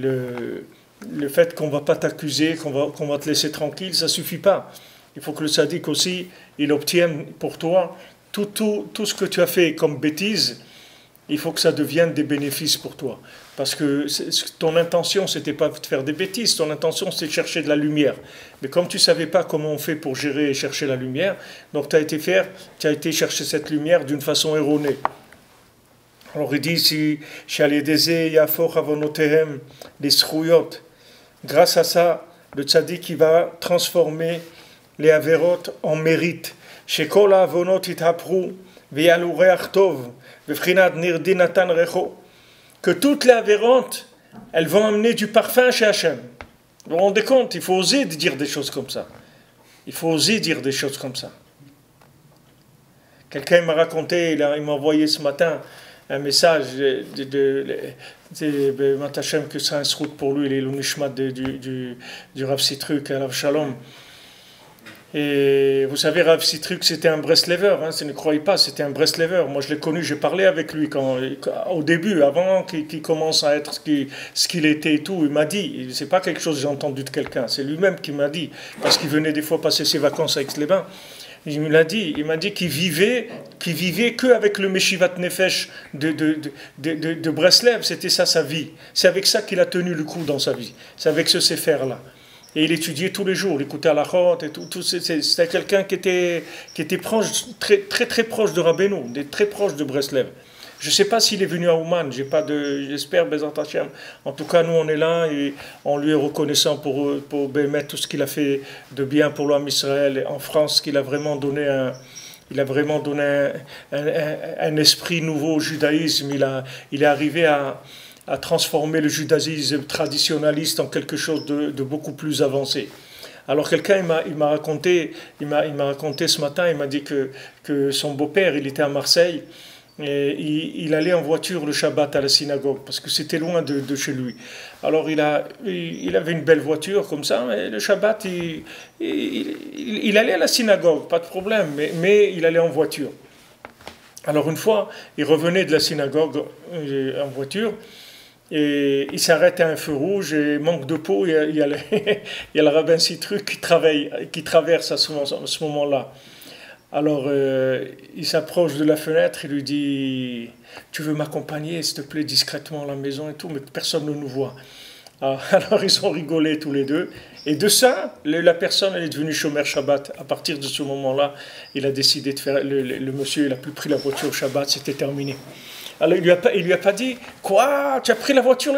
le le fait qu'on ne va pas t'accuser, qu'on va, qu'on va te laisser tranquille, ça ne suffit pas. Il faut que le tzaddik aussi, il obtienne pour toi tout, tout, tout ce que tu as fait comme bêtise, il faut que ça devienne des bénéfices pour toi. Parce que ton intention, ce n'était pas de faire des bêtises, ton intention, c'était de chercher de la lumière. Mais comme tu ne savais pas comment on fait pour gérer et chercher la lumière, donc tu as été faire, tu as été chercher cette lumière d'une façon erronée. Alors il dit ici, grâce à ça, le tzaddik il va transformer les averot en mérite. Shekol avonot itapru veyalu reach tov vefrinat nirdi natan recho. Que toutes les averot, elles vont amener du parfum chez Hachem. Vous vous rendez compte, il faut oser dire des choses comme ça. Il faut oser dire des choses comme ça. Quelqu'un m'a raconté, il, a, il m'a envoyé ce matin un message de, de, de, de Matachem, que c'est un srout pour lui, il est le nishmat du, du, du Rav Sitruk, Rav Shalom. Et vous savez, Rav Sitruk, c'était un Breslever, hein, ne croyez pas, c'était un Breslever. Moi, je l'ai connu, j'ai parlé avec lui quand, au début, avant qu'il, qu'il commence à être ce qu'il, ce qu'il était et tout. Il m'a dit, c'est pas quelque chose que j'ai entendu de quelqu'un, c'est lui-même qui m'a dit, parce qu'il venait des fois passer ses vacances à Aix-les-Bains. Il me l'a dit, il m'a dit qu'il vivait, qu'il vivait que avec le Meshivat Nefesh de, de, de, de, de, de Breslev, c'était ça sa vie. C'est avec ça qu'il a tenu le coup dans sa vie. C'est avec ce Sefer-là. Et il étudiait tous les jours, il écoutait à la chôte et tout. tout c'était quelqu'un qui était, qui était proche, très, très très proche de Rabbeinu, très proche de Breslev. Je ne sais pas s'il est venu à Ouman, j'ai pas de, j'espère, Bezat Hashem. En tout cas, nous, on est là et on lui est reconnaissant pour, pour mettre tout ce qu'il a fait de bien pour l'homme Israël en France, qu'il a vraiment donné un, il a vraiment donné un, un, un, un esprit nouveau au judaïsme. Il, a, il est arrivé à, à transformer le judaïsme traditionnaliste en quelque chose de, de beaucoup plus avancé. Alors quelqu'un il m'a, il m'a raconté, il m'a, il m'a raconté ce matin, il m'a dit que, que son beau-père, il était à Marseille. Et il, il allait en voiture le Shabbat à la synagogue parce que c'était loin de, de chez lui. Alors il, a, il, il avait une belle voiture comme ça, mais le Shabbat il, il, il, il allait à la synagogue, pas de problème, mais, mais il allait en voiture. Alors une fois, il revenait de la synagogue en voiture et il s'arrête à un feu rouge et manque de peau, il y a, il y a, le, il y a le rabbin Sitruk qui, travaille, qui traverse à ce, moment, à ce moment-là. Alors, euh, il s'approche de la fenêtre et lui dit « Tu veux m'accompagner, s'il te plaît, discrètement à la maison et tout, mais personne ne nous voit. » Alors, ils ont rigolé tous les deux. Et de ça, la personne elle est devenue Shomer Shabbat. À partir de ce moment-là, il a décidé de faire... Le, le, le monsieur, il n'a plus pris la voiture au Shabbat, c'était terminé. Alors, il ne lui, lui a pas dit « Quoi? Tu as pris la voiture le Shabbat ?»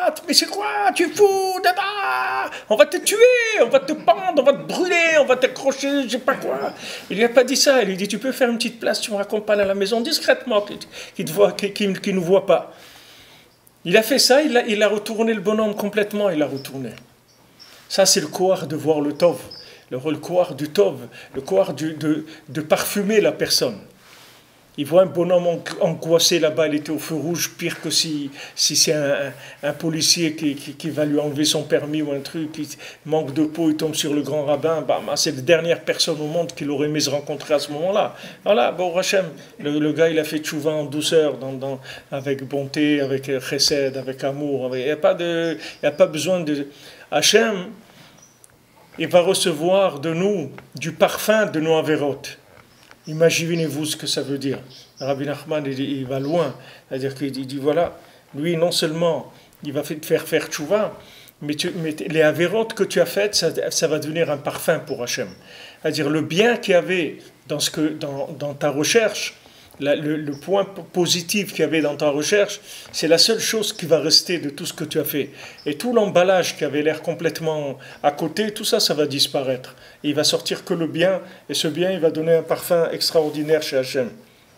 battre, mais c'est quoi, tu es fou, dada, on va te tuer, on va te pendre, on va te brûler, on va t'accrocher, je sais pas quoi. Il lui a pas dit ça, il lui dit, tu peux faire une petite place, tu me raccompagnes à la maison discrètement, qu'il ne voit, qu'il, qu'il nous voit pas. Il a fait ça, il a, il a retourné le bonhomme complètement, il a retourné. Ça, c'est le courage de voir le tov, le, le courage du tov, le courage de, de, de parfumer la personne. Il voit un bonhomme angoissé là-bas, il était au feu rouge, pire que si, si c'est un, un, un policier qui, qui, qui va lui enlever son permis ou un truc, il manque de peau, il tombe sur le grand rabbin, bah, bah, c'est la dernière personne au monde qu'il aurait aimé se rencontrer à ce moment-là. Voilà, bon, Hachem, le, le gars, il a fait tchouva en douceur, dans, dans, avec bonté, avec chesed, avec amour, avec, il n'y a, pas de, il y a pas besoin de... Hachem, il va recevoir de nous du parfum de nos avérotes. Imaginez-vous ce que ça veut dire. Rabbi Nachman, il, il va loin. C'est-à-dire qu'il dit, voilà, lui, non seulement, il va te faire faire tchouva, mais, tu, mais les avérotes que tu as faites, ça, ça va devenir un parfum pour Hachem. C'est-à-dire le bien qu'il y avait dans, ce que, dans, dans ta recherche, la, le, le point positif qu'il y avait dans ta recherche, c'est la seule chose qui va rester de tout ce que tu as fait. Et tout l'emballage qui avait l'air complètement à côté, tout ça, ça va disparaître. Et il va sortir que le bien, et ce bien, il va donner un parfum extraordinaire chez Hachem.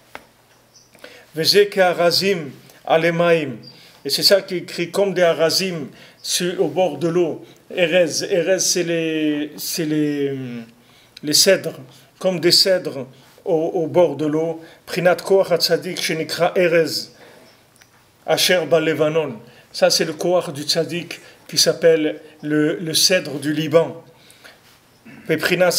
Vezeke harazim alemaim. Et c'est ça qui est écrit comme des harazim au bord de l'eau. Erez, Erez, c'est les, c'est les, les cèdres, comme des cèdres au, au bord de l'eau. Prinat koach hatzadik shenikra Erez, asher ba Levanon. Ça, c'est le koach du tzaddik qui s'appelle le, le cèdre du Liban. Comme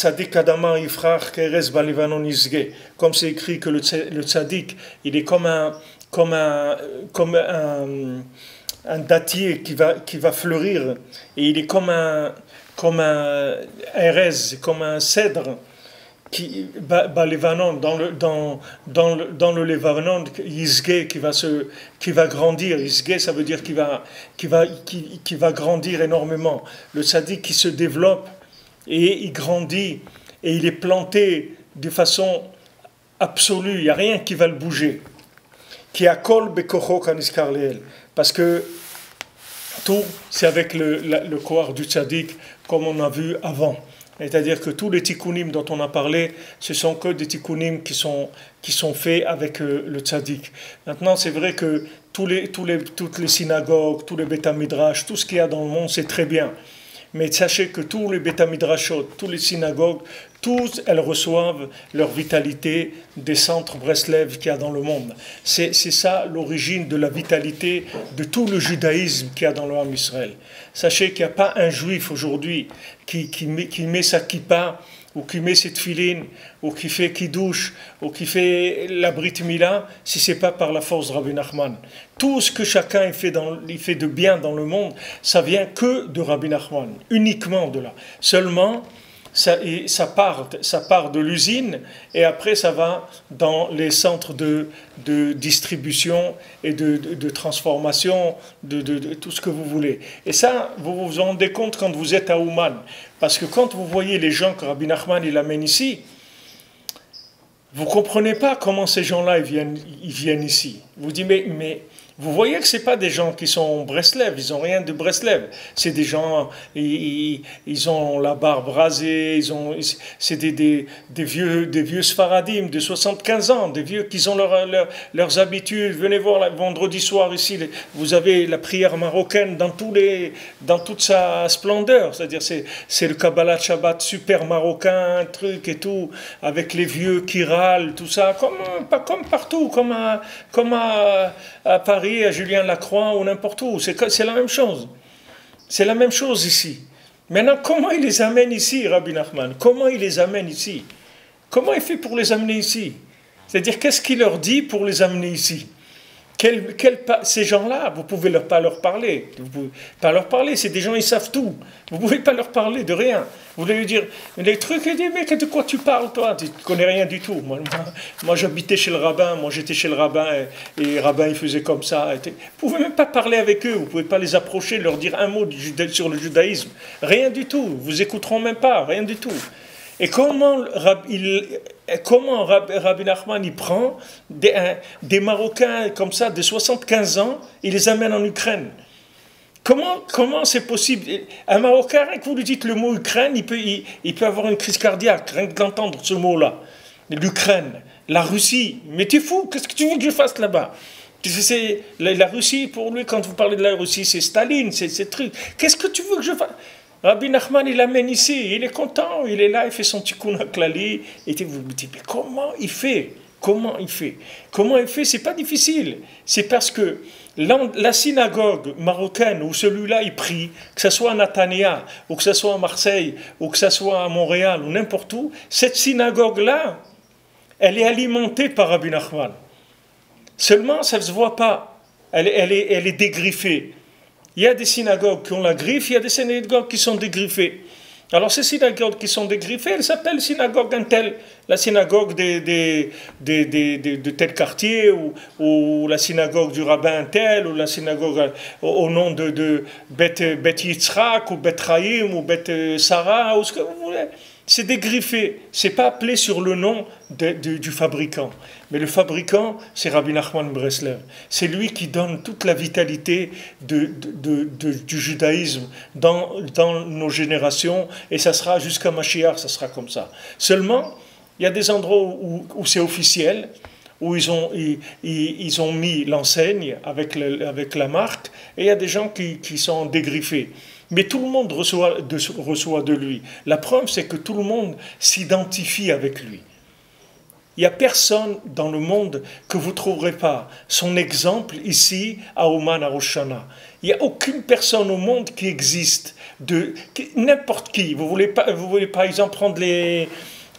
c'est écrit que le tzaddik, il est comme un, comme un, comme un, un dattier qui va, qui va fleurir, et il est comme un, comme un erez, comme un cèdre, qui, ba, ba Levanon, dans le, dans, dans le, dans le Levanon, Yizge, qui va se, qui va grandir. Yizge, ça veut dire qu'il va, qui va, qui, qui va grandir énormément. Le tzaddik qui se développe, et il grandit, et il est planté de façon absolue, il n'y a rien qui va le bouger. Qui a kol bekocho kaniskar leel. Parce que tout, c'est avec le, le, le koach du tzaddik, comme on a vu avant. C'est-à-dire que tous les tikkunim dont on a parlé, ce sont que des tikkunim qui sont, qui sont faits avec euh, le tzaddik. Maintenant, c'est vrai que tous les, tous les, toutes les synagogues, tous les Beit HaMidrash, tout ce qu'il y a dans le monde, c'est très bien. Mais sachez que tous les Beit HaMidrashot, tous les synagogues, tous, elles reçoivent leur vitalité des centres Breslev qu'il y a dans le monde. C'est, c'est ça l'origine de la vitalité de tout le judaïsme qu'il y a dans le Ham Israël. Sachez qu'il n'y a pas un juif aujourd'hui qui, qui, met, qui met sa kippa, ou qui met ses tefilines, ou qui fait kiddush, ou qui fait la brit mila, si ce n'est pas par la force de Rabbi Nachman. Tout ce que chacun il fait, dans, il fait de bien dans le monde, ça vient que de Rabbi Nachman, uniquement de là. Seulement, ça, et ça, part, ça part de l'usine, et après ça va dans les centres de, de distribution et de, de, de transformation, de, de, de tout ce que vous voulez. Et ça, vous vous rendez compte quand vous êtes à Ouman. Parce que quand vous voyez les gens que Rabbi Nachman il amène ici, vous ne comprenez pas comment ces gens-là ils viennent, ils viennent ici. Vous dites, mais, mais vous voyez que ce n'est pas des gens qui sont Breslev, ils n'ont rien de Breslev. C'est des gens, ils, ils ont la barbe rasée, ils ont, c'est des, des, des, vieux, des vieux Sfaradim de soixante-quinze ans, des vieux qui ont leur, leur, leurs habitudes. Venez voir le vendredi soir ici, vous avez la prière marocaine dans, tous les, dans toute sa splendeur. C'est-à-dire c'est, c'est le Kabbalat Shabbat super marocain, truc et tout, avec les vieux qui râlent, tout ça, comme, pas comme partout, comme à, comme à, à Paris, à Julien Lacroix ou n'importe où. C'est, c'est la même chose. C'est la même chose ici. Maintenant, comment il les amène ici, Rabbi Nachman? Comment il les amène ici? Comment il fait pour les amener ici? C'est-à-dire, qu'est-ce qu'il leur dit pour les amener ici? Quel, quel, ces gens-là, vous ne pouvez leur, pas leur parler. Vous ne pouvez pas leur parler. C'est des gens, ils savent tout. Vous ne pouvez pas leur parler de rien. Vous voulez lui dire des trucs, il dit, mais de quoi tu parles, toi? Tu ne connais rien du tout. Moi, moi, moi, j'habitais chez le rabbin. Moi, j'étais chez le rabbin. Et, et le rabbin, il faisait comme ça. Et, vous ne pouvez même pas parler avec eux. Vous ne pouvez pas les approcher, leur dire un mot du juda, sur le judaïsme. Rien du tout. Vous n'écouteront même pas. Rien du tout. Et comment, il, comment Rabbi Nachman il prend des, des Marocains comme ça de soixante-quinze ans, il les amène en Ukraine? Comment comment c'est possible? Un Marocain, rien que vous lui dites le mot Ukraine, il peut, il, il peut avoir une crise cardiaque, rien que d'entendre ce mot-là. L'Ukraine, la Russie, mais t'es fou, qu'est-ce que tu veux que je fasse là-bas? C'est, la, la Russie, pour lui, quand vous parlez de la Russie, c'est Staline, c'est ces trucs. Qu'est-ce que tu veux que je fasse? Rabbi Nachman, il l'amène ici, il est content, il est là, il fait son tikkun haklali, et vous vous dites, mais comment il fait? Comment il fait? Comment il fait? C'est pas difficile. C'est parce que la, la synagogue marocaine où celui-là il prie, que ce soit à Natania, ou que ce soit à Marseille, ou que ce soit à Montréal, ou n'importe où, cette synagogue-là, elle est alimentée par Rabbi Nachman. Seulement, ça ne se voit pas. Elle, elle, est, elle est dégriffée. Il y a des synagogues qui ont la griffe, il y a des synagogues qui sont dégriffées. Alors ces synagogues qui sont dégriffées, elles s'appellent synagogue Intel, la synagogue des, des, des, des, des, de tel quartier, ou, ou la synagogue du rabbin Intel, ou la synagogue au, au nom de, de Bet, Bet Yitzhak, ou Bet Chaim, ou Bet Sarah, ou ce que vous voulez. C'est dégriffé, c'est pas appelé sur le nom de, de, du fabricant. Mais le fabricant, c'est Rabbi Nachman Breslev. C'est lui qui donne toute la vitalité de, de, de, de, du judaïsme dans, dans nos générations, et ça sera jusqu'à Mashiach, ça sera comme ça. Seulement, il y a des endroits où, où c'est officiel, où ils ont, ils, ils ont mis l'enseigne avec, le, avec la marque, et il y a des gens qui, qui sont dégriffés. Mais tout le monde reçoit de, reçoit de lui. La preuve, c'est que tout le monde s'identifie avec lui. Il n'y a personne dans le monde que vous ne trouverez pas son exemple ici à Ouman, à Rosh Hashanah. Il n'y a aucune personne au monde qui existe, de n'importe qui. Vous voulez, pas, vous voulez par exemple prendre les,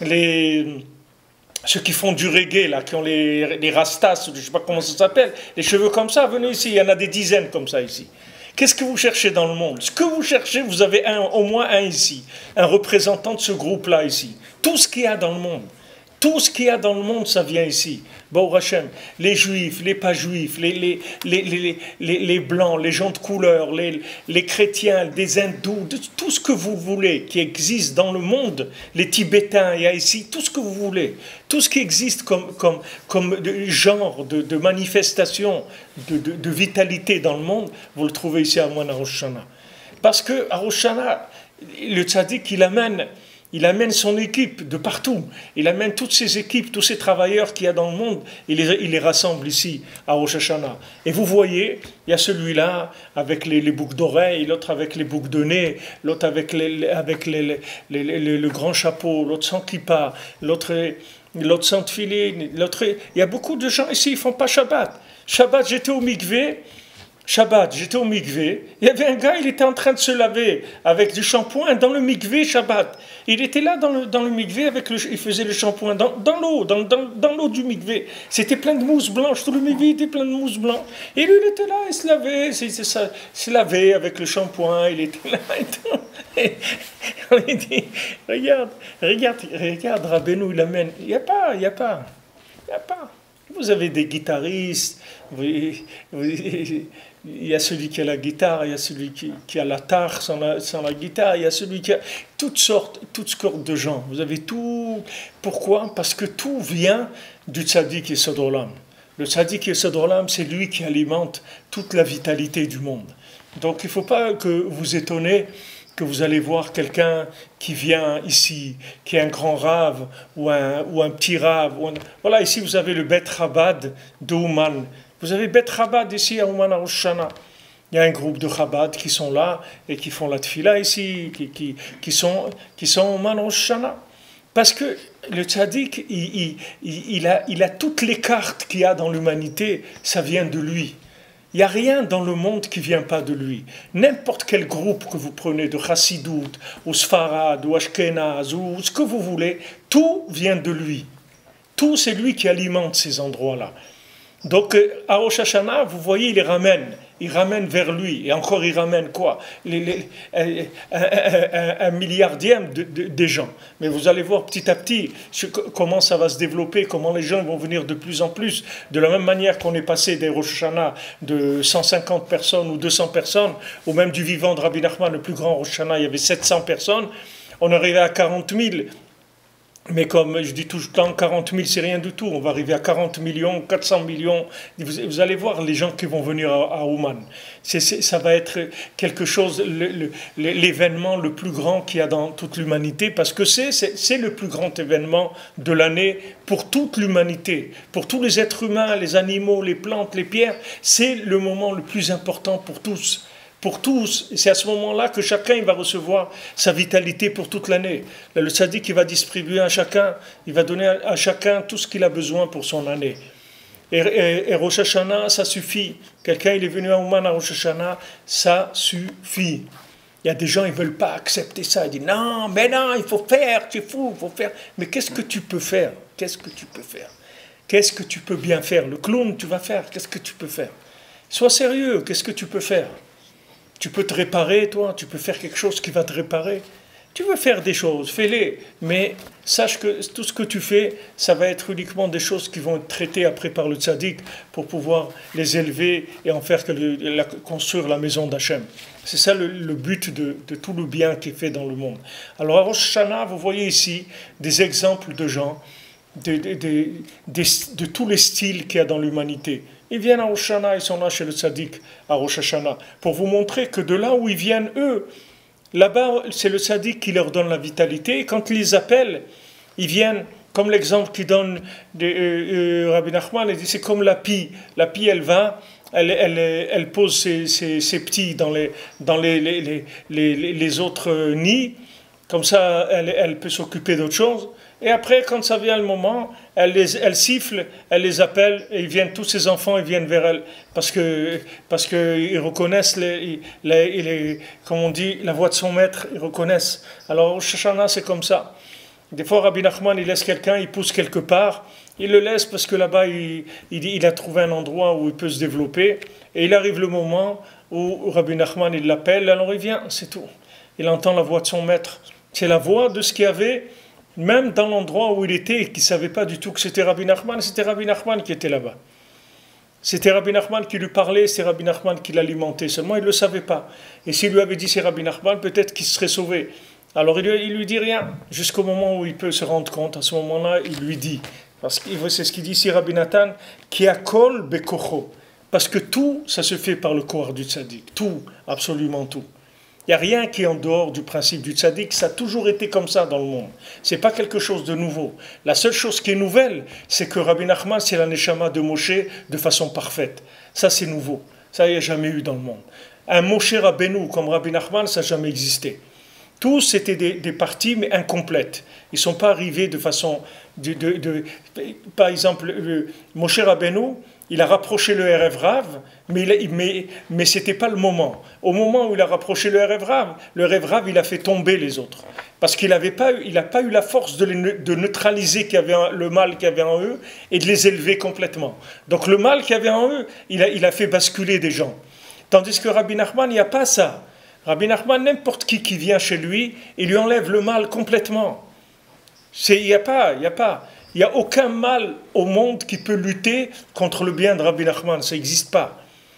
les, ceux qui font du reggae, là, qui ont les, les rastas, je ne sais pas comment ça s'appelle, les cheveux comme ça, venez ici, il y en a des dizaines comme ça ici. Qu'est-ce que vous cherchez dans le monde? Ce que vous cherchez, vous avez un, au moins un ici, un représentant de ce groupe-là ici. Tout ce qu'il y a dans le monde, tout ce qu'il y a dans le monde, ça vient ici. Bon, Hachem, les juifs, les pas juifs, les, les, les, les, les, les blancs, les gens de couleur, les, les chrétiens, les hindous, de, tout ce que vous voulez qui existe dans le monde, les Tibétains, il y a ici tout ce que vous voulez, tout ce qui existe comme, comme, comme de, genre de, de manifestation, de, de, de vitalité dans le monde, vous le trouvez ici à Ouman, à Rosh Hashanah. Parce qu'à Rosh Hashanah, le tzaddik, il amène... Il amène son équipe de partout. Il amène toutes ses équipes, tous ces travailleurs qu'il y a dans le monde. Il les, il les rassemble ici, à Rosh Hashanah. Et vous voyez, il y a celui-là avec les, les boucles d'oreilles, l'autre avec les boucles de nez, l'autre avec, les, avec les, les, les, les, le grand chapeau, l'autre sans kippa, l'autre, l'autre sans tefilin, l'autre... Il y a beaucoup de gens ici, ils ne font pas Shabbat. Shabbat, j'étais au mikvé. Shabbat, j'étais au mikvé, il y avait un gars, il était en train de se laver avec du shampoing dans le mikvé Shabbat. Il était là dans le, dans le mikvé, avec le, il faisait le shampoing dans, dans l'eau, dans, dans, dans l'eau du mikvé. C'était plein de mousse blanche, tout le mikvé était plein de mousse blanche. Et lui, il était là, il se lavait, c'est, c'est ça, il se lavait avec le shampoing, il était là et tout. Et on lui dit, regarde, regarde, regarde, Rabbeinu, il amène. Il n'y a pas, il n'y a pas, il n'y a pas. Vous avez des guitaristes, vous, vous, il y a celui qui a la guitare, il y a celui qui, qui a la tare sans la, sans la guitare, il y a celui qui a toutes sortes, toutes sortes de gens. Vous avez tout. Pourquoi? Parce que tout vient du tzaddik Yesod Olam. Le tzaddik Yesod Olam, c'est lui qui alimente toute la vitalité du monde. Donc il ne faut pas que vous étonnez que vous allez voir quelqu'un qui vient ici, qui est un grand rave ou un, ou un petit rave. Un... Voilà, ici vous avez le Bet Chabad de Ouman. Vous avez Bet Chabad ici à Ouman, à Rosh Hashanah. Il y a un groupe de Chabad qui sont là et qui font la tefila ici, qui, qui, qui sont, qui sont à Ouman, à Rosh Hashanah. Parce que le tzaddik, il, il, il, il, a, il a toutes les cartes qu'il y a dans l'humanité, ça vient de lui. Il n'y a rien dans le monde qui ne vient pas de lui. N'importe quel groupe que vous prenez, de Chassidout, ou Sfarad, ou Ashkenaz, ou ce que vous voulez, tout vient de lui. Tout, c'est lui qui alimente ces endroits-là. Donc, à Rosh Hashanah, vous voyez, il les ramène. Il ramène vers lui. Et encore, il ramène quoi? les, les, un, un, un, un milliardième de, de, des gens. Mais vous allez voir petit à petit comment ça va se développer, comment les gens vont venir de plus en plus. De la même manière qu'on est passé des Rosh Hashanah de cent cinquante personnes ou deux cents personnes, ou même du vivant de Rabbi Nachman, le plus grand Rosh Hashanah, il y avait sept cents personnes. On arrivait à quarante mille. Mais comme je dis tout le temps, quarante mille, c'est rien du tout. On va arriver à quarante millions, quatre cents millions. Vous, vous allez voir les gens qui vont venir à, à Ouman. C'est, c'est, ça va être quelque chose, le, le, l'événement le plus grand qu'il y a dans toute l'humanité, parce que c'est, c'est, c'est le plus grand événement de l'année pour toute l'humanité, pour tous les êtres humains, les animaux, les plantes, les pierres. C'est le moment le plus important pour tous. Pour tous, et c'est à ce moment-là que chacun il va recevoir sa vitalité pour toute l'année. Le tzaddik il va distribuer à chacun, il va donner à chacun tout ce qu'il a besoin pour son année. Et, et, et Rosh Hashanah, ça suffit. Quelqu'un il est venu à Ouman à Rosh Hashanah, ça suffit. Il y a des gens ils veulent pas accepter ça. Ils disent non, mais non, il faut faire, tu es fou, il faut faire. Mais qu'est-ce que tu peux faire? Qu'est-ce que tu peux faire? Qu'est-ce que tu peux bien faire? Le clown, tu vas faire. Qu'est-ce que tu peux faire? Sois sérieux. Qu'est-ce que tu peux faire? Tu peux te réparer, toi, tu peux faire quelque chose qui va te réparer. Tu veux faire des choses, fais-les. Mais sache que tout ce que tu fais, ça va être uniquement des choses qui vont être traitées après par le tzaddik pour pouvoir les élever et en faire que le, la, construire la maison d'Hachem. C'est ça le, le but de, de tout le bien qui est fait dans le monde. Alors à Rosh Hashanah, vous voyez ici des exemples de gens, de, de, de, de, de tous les styles qu'il y a dans l'humanité. Ils viennent à Rosh Hashanah, ils sont là chez le tzaddik à Rosh Hashanah, pour vous montrer que de là où ils viennent, eux, là-bas, c'est le tzaddik qui leur donne la vitalité. Et quand ils les appellent, ils viennent, comme l'exemple qu'il donne de, euh, euh, Rabbi Nachman, il dit c'est comme la pie. La pie, elle va, elle, elle, elle pose ses, ses, ses petits dans les, dans les, les, les, les, les autres nids, comme ça, elle, elle peut s'occuper d'autre chose. Et après, quand ça vient le moment, elle, les, elle siffle, elle les appelle, et ils viennent, tous ces enfants, ils viennent vers elle, parce que parce que ils reconnaissent, les, les, les, comme on dit, la voix de son maître, ils reconnaissent. Alors, au Shoshana, c'est comme ça. Des fois, Rabbi Nachman, il laisse quelqu'un, il pousse quelque part, il le laisse parce que là-bas, il, il, il a trouvé un endroit où il peut se développer, et il arrive le moment où Rabbi Nachman, il l'appelle, alors il vient, c'est tout. Il entend la voix de son maître. C'est la voix de ce qu'il y avait, même dans l'endroit où il était, et qu'il ne savait pas du tout que c'était Rabbi Nachman, c'était Rabbi Nachman qui était là-bas. C'était Rabbi Nachman qui lui parlait, c'est Rabbi Nachman qui l'alimentait. Seulement, il ne le savait pas. Et s'il lui avait dit c'est Rabbi Nachman, peut-être qu'il serait sauvé. Alors, il ne lui dit rien, jusqu'au moment où il peut se rendre compte. À ce moment-là, il lui dit, parce que c'est ce qu'il dit ici Rabbi Nathan, qui a kol bekocho. Parce que tout, ça se fait par le corps du tzaddik. Tout, absolument tout. Il n'y a rien qui est en dehors du principe du tzaddik, ça a toujours été comme ça dans le monde. Ce n'est pas quelque chose de nouveau. La seule chose qui est nouvelle, c'est que Rabbi Nachman, c'est la neshama de Moshe de façon parfaite. Ça, c'est nouveau. Ça, il n'y a jamais eu dans le monde. Un Moshe Rabbeinu comme Rabbi Nachman, ça n'a jamais existé. Tous, c'était des, des parties, mais incomplètes. Ils ne sont pas arrivés de façon... De, de, de, par exemple, le Moshe Rabbeinu, il a rapproché le R F Rav, mais, il, mais, mais ce n'était pas le moment. Au moment où il a rapproché le R F Rav, le R F Rav, il a fait tomber les autres. Parce qu'il n'a pas, pas eu la force de, les, de neutraliser qu'il y avait un, le mal qu'il y avait en eux et de les élever complètement. Donc le mal qu'il y avait en eux, il a, il a fait basculer des gens. Tandis que Rabbi Nachman, il n'y a pas ça. Rabbi Nachman, n'importe qui qui vient chez lui, il lui enlève le mal complètement. Il n'y a pas, il n'y a pas. Il n'y a aucun mal au monde qui peut lutter contre le bien de Rabbi Nachman. Ça n'existe pas.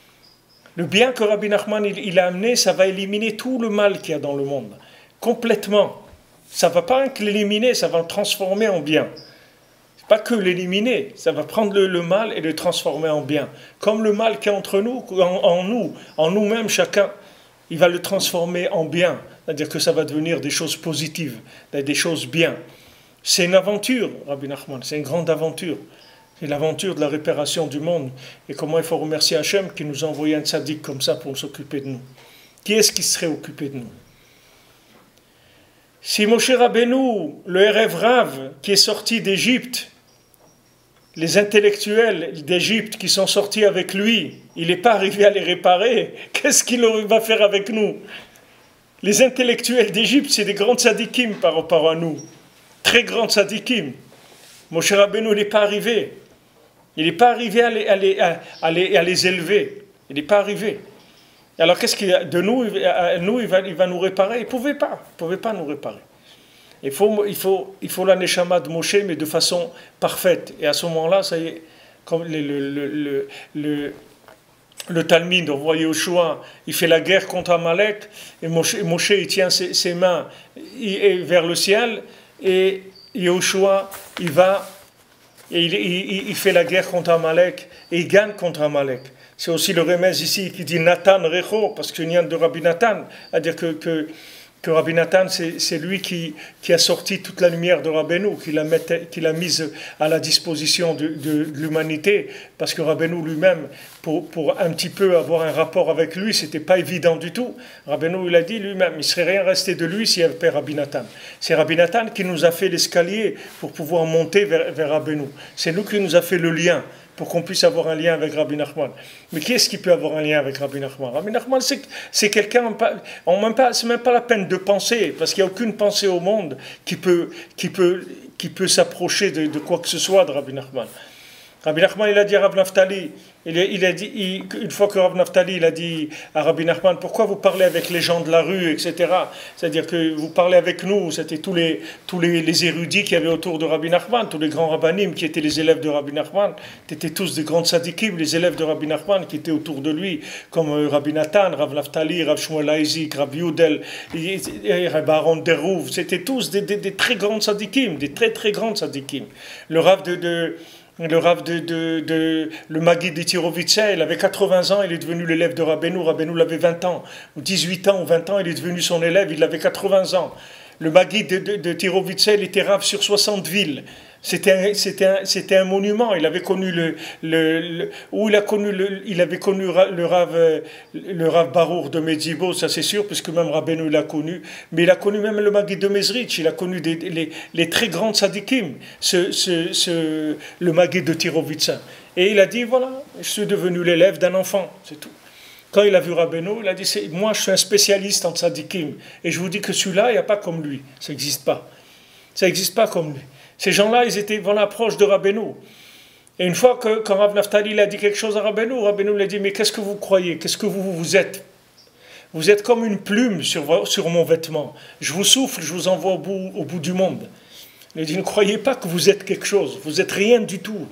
Le bien que Rabbi Nachman il, il a amené, ça va éliminer tout le mal qu'il y a dans le monde. Complètement. Ça ne va pas que l'éliminer, ça va le transformer en bien. Ce n'est pas que l'éliminer, ça va prendre le, le mal et le transformer en bien. Comme le mal qui est entre nous, en, en nous, en nous-mêmes chacun, il va le transformer en bien. C'est-à-dire que ça va devenir des choses positives, des choses bien. C'est une aventure, Rabbi Nachman, c'est une grande aventure. C'est l'aventure de la réparation du monde. Et comment il faut remercier Hachem qui nous a envoyé un tzaddik comme ça pour s'occuper de nous. Qui est-ce qui serait occupé de nous? Si Moshe Rabbeinu, le R F Rav, qui est sorti d'Égypte, les intellectuels d'Égypte qui sont sortis avec lui, il n'est pas arrivé à les réparer, qu'est-ce qu'il va faire avec nous? Les intellectuels d'Égypte, c'est des grands tzaddikim par rapport à nous. Très grands tzaddikim. Moshe Rabbeinu, il n'est pas arrivé. Il n'est pas arrivé à les, à, les, à, à, les, à les élever. Il n'est pas arrivé. Alors qu'est-ce qu'il y a de nous, à nous il, va, il va nous réparer? Il ne pouvait pas. Il ne pouvait pas nous réparer. Il faut, il faut, il faut la neshama de Moshe, mais de façon parfaite. Et à ce moment-là, ça y est, comme le, le, le, le, le, le Talmud, on voit Yoshua, il fait la guerre contre Amalek, et Moshe, Moshe il tient ses, ses mains il, vers le ciel, et Yahushua, il va et il, il, il fait la guerre contre Amalek et il gagne contre Amalek. C'est aussi le remède ici qui dit Nathan Recho, parce que vient de Rabbi Nathan, c'est-à-dire que, que, que Rabbi Nathan, c'est, c'est lui qui, qui a sorti toute la lumière de Rabbeinu, qui l'a, mette, qui l'a mise à la disposition de, de, de l'humanité, parce que Rabbeinu lui-même, pour, pour un petit peu avoir un rapport avec lui, c'était pas évident du tout. Rabbeinu, il a dit lui-même, il ne serait rien resté de lui s'il n'y avait pas Rabbi Nathan. C'est Rabbi Nathan qui nous a fait l'escalier pour pouvoir monter vers, vers Rabbeinu. C'est nous qui nous a fait le lien, pour qu'on puisse avoir un lien avec Rabbi Nachman. Mais qui est-ce qui peut avoir un lien avec Rabbi Nachman? Rabbi Nachman, c'est, c'est quelqu'un, on même pas, c'est même pas la peine de penser, parce qu'il n'y a aucune pensée au monde qui peut, qui peut, qui peut s'approcher de, de quoi que ce soit de Rabbi Nachman. Rabbi Nachman, il a dit à Rav Naftali, il a, il a dit, il, une fois que Rav Naftali, il a dit à Rabbi Nachman, pourquoi vous parlez avec les gens de la rue, et cetera. C'est-à-dire que vous parlez avec nous, c'était tous les, tous les, les érudits qui avaient autour de Rabbi Nachman, tous les grands rabbinim qui étaient les élèves de Rabbi Nachman, c'était tous des grands tzadikim, les élèves de Rabbi Nachman qui étaient autour de lui, comme euh, Rabbi Nathan, Rav Naftali, Rav Shmuel Aizik, Rav Yudel, Rav Aaron Derouv, c'était tous des, des, des très grands tzadikim, des très très grands tzadikim. Le Rav de... de Le Rav de, de, de le Maguid de Tirovitsa, il avait quatre-vingts ans, il est devenu l'élève de Rabbeinu. Rabbeinu l'avait vingt ans, ou dix-huit ans, ou vingt ans, il est devenu son élève, il avait quatre-vingts ans. Le Maguid de, de, de Tirovitsa, il était Rav sur soixante villes. C'était un, c'était, un, c'était un monument. Il avait connu le, le, le où il a connu le, il avait connu le Rav, le Rav Barour de Medzibo, ça c'est sûr, puisque même Rabbeinu l'a connu. Mais il a connu même le Maguid de Mezrich. Il a connu des, les, les très grands tzadikim, ce, ce, ce, le Maguid de Tirovitsa. Et il a dit voilà, je suis devenu l'élève d'un enfant, c'est tout. Quand il a vu Rabbeinu, il a dit moi je suis un spécialiste en tzadikim, et je vous dis que celui-là, il n'y a pas comme lui, ça n'existe pas. Ça n'existe pas comme lui. Ces gens-là, ils étaient voilà, proches de Rabbeinu. Et une fois que quand Rav Naftali a dit quelque chose à Rabbeinu, Rabbeinu lui a dit mais qu'est-ce que vous croyez? Qu'est-ce que vous, vous êtes? Vous êtes comme une plume sur, sur mon vêtement. Je vous souffle, je vous envoie au bout, au bout du monde. Il a dit ne croyez pas que vous êtes quelque chose. Vous n'êtes rien du tout.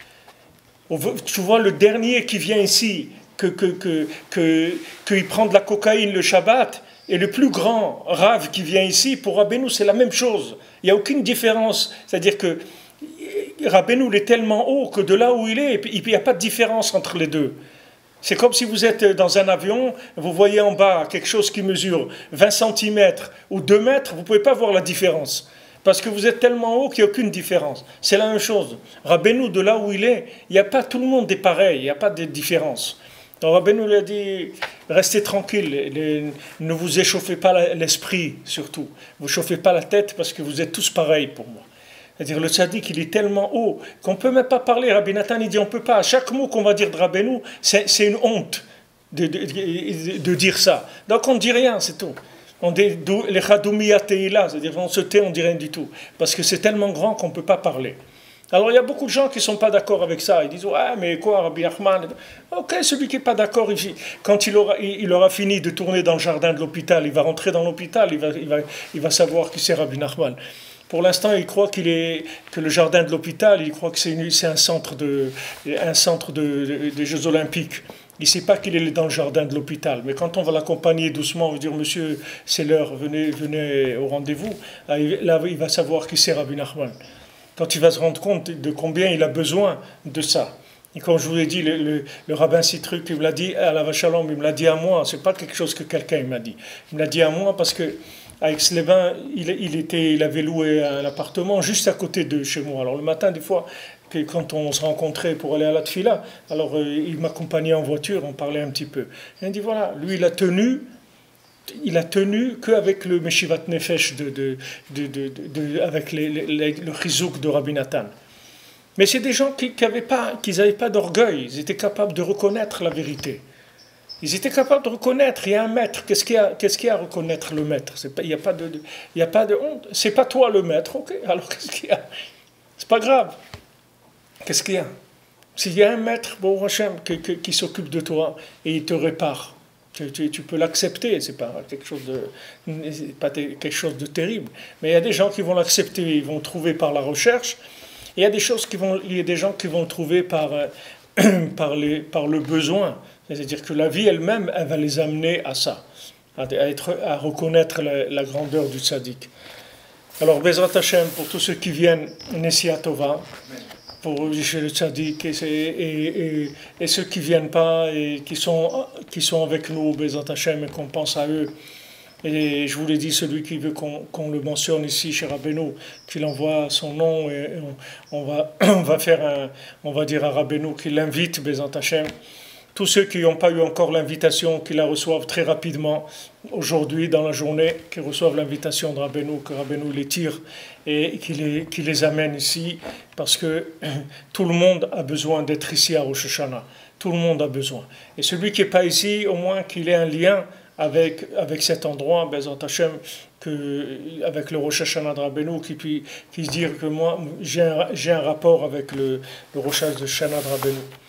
Tu vois, le dernier qui vient ici, que, que, que, que, qu'il prend de la cocaïne le Shabbat, et le plus grand Rav qui vient ici, pour Rabbeinu, c'est la même chose. Il n'y a aucune différence. C'est-à-dire que Rabbeinu il est tellement haut que de là où il est, il n'y a pas de différence entre les deux. C'est comme si vous êtes dans un avion, vous voyez en bas quelque chose qui mesure vingt centimètres ou deux mètres, vous ne pouvez pas voir la différence. Parce que vous êtes tellement haut qu'il n'y a aucune différence. C'est la même chose. Rabbeinu, de là où il est, il n'y a pas, tout le monde est pareil, il n'y a pas de différence. Donc Rabbeinu lui a dit, restez tranquille, les, ne vous échauffez pas l'esprit surtout. Vous ne chauffez pas la tête parce que vous êtes tous pareils pour moi. C'est-à-dire le tzaddik, il est tellement haut qu'on ne peut même pas parler. Rabbi Nathan, il dit, on ne peut pas. Chaque mot qu'on va dire de Rabbeinu, c'est, c'est une honte de, de, de, de dire ça. Donc on ne dit rien, c'est tout. On dit, les chadoumiyat teila, c'est-à-dire on se tait, on ne dit rien du tout. Parce que c'est tellement grand qu'on ne peut pas parler. Alors il y a beaucoup de gens qui ne sont pas d'accord avec ça. Ils disent, ouais, mais quoi, Rabbi Nachman? Ok, celui qui n'est pas d'accord, il, quand il aura, il, il aura fini de tourner dans le jardin de l'hôpital, il va rentrer dans l'hôpital, il va, il va, il va savoir qui c'est Rabbi Nachman. Pour l'instant, il croit qu'il est, que le jardin de l'hôpital, il croit que c'est, une, c'est un centre, de, un centre de, de, des Jeux Olympiques. Il ne sait pas qu'il est dans le jardin de l'hôpital. Mais quand on va l'accompagner doucement, on va dire, monsieur, c'est l'heure, venez, venez au rendez-vous, là, il va savoir qui c'est Rabbi Nachman. Quand il va se rendre compte de combien il a besoin de ça. Et comme je vous l'ai dit, le, le, le rabbin Citruc, il me l'a dit à la Vachalom, il me l'a dit à moi, c'est pas quelque chose que quelqu'un m'a dit. Il me l'a dit à moi parce que à Aix-les-Bains, il, il, était, il avait loué un appartement juste à côté de chez moi. Alors le matin, des fois, quand on se rencontrait pour aller à la tfila, alors euh, il m'accompagnait en voiture, on parlait un petit peu. Il m'a dit voilà, lui il a tenu, il a tenu qu'avec le Meshivat Nefesh, de, de, de, de, de, avec les, les, le chizouk de Rabbi Nathan. Mais c'est des gens qui n'avaient pas, qui n'avaient pas d'orgueil, ils étaient capables de reconnaître la vérité. Ils étaient capables de reconnaître, il y a un maître, qu'est-ce qu'il y a, qu'est-ce qu'il y a à reconnaître le maître? C'est pas, il n'y a pas de, il y a pas de honte, c'est pas toi le maître, ok, alors qu'est-ce qu'il y a? C'est pas grave. Qu'est-ce qu'il y a? S'il y a un maître, bon Hachem, qui, qui, qui s'occupe de toi et il te répare, tu, tu, tu peux l'accepter, c'est pas quelque chose de, c'est pas quelque chose de terrible. Mais il y a des gens qui vont l'accepter, ils vont le trouver par la recherche. Et il y a des choses qui vont, il y a des gens qui vont le trouver par, par, les, par le besoin. C'est-à-dire que la vie elle-même, elle va les amener à ça, à, être, à reconnaître la, la grandeur du tzaddik. Alors, Bezrat Hashem, pour tous ceux qui viennent, Nessia Tova, pour chez le Tzadik, et, et, et, et ceux qui ne viennent pas et qui sont, qui sont avec nous, Bezrat Hashem, et qu'on pense à eux. Et je vous l'ai dit, celui qui veut qu'on qu'on le mentionne ici chez Rabbeinu, qu'il envoie son nom, et on, on, va, on va faire un, on va dire à Rabbeinu qu'il l'invite, Bezrat Hashem. Tous ceux qui n'ont pas eu encore l'invitation, qui la reçoivent très rapidement, aujourd'hui, dans la journée, qui reçoivent l'invitation de Rabbeinu, que Rabbeinu les tire et qui les, qui les amène ici, parce que tout le monde a besoin d'être ici à Rosh Hashanah. Tout le monde a besoin. Et celui qui n'est pas ici, au moins qu'il ait un lien avec, avec cet endroit, Bezrat Hashem, que, avec le Rosh Hashanah de Rabbeinu, qui puisse qui se dire que moi, j'ai un, j'ai un rapport avec le, le Rosh Hashanah de Rabbeinu.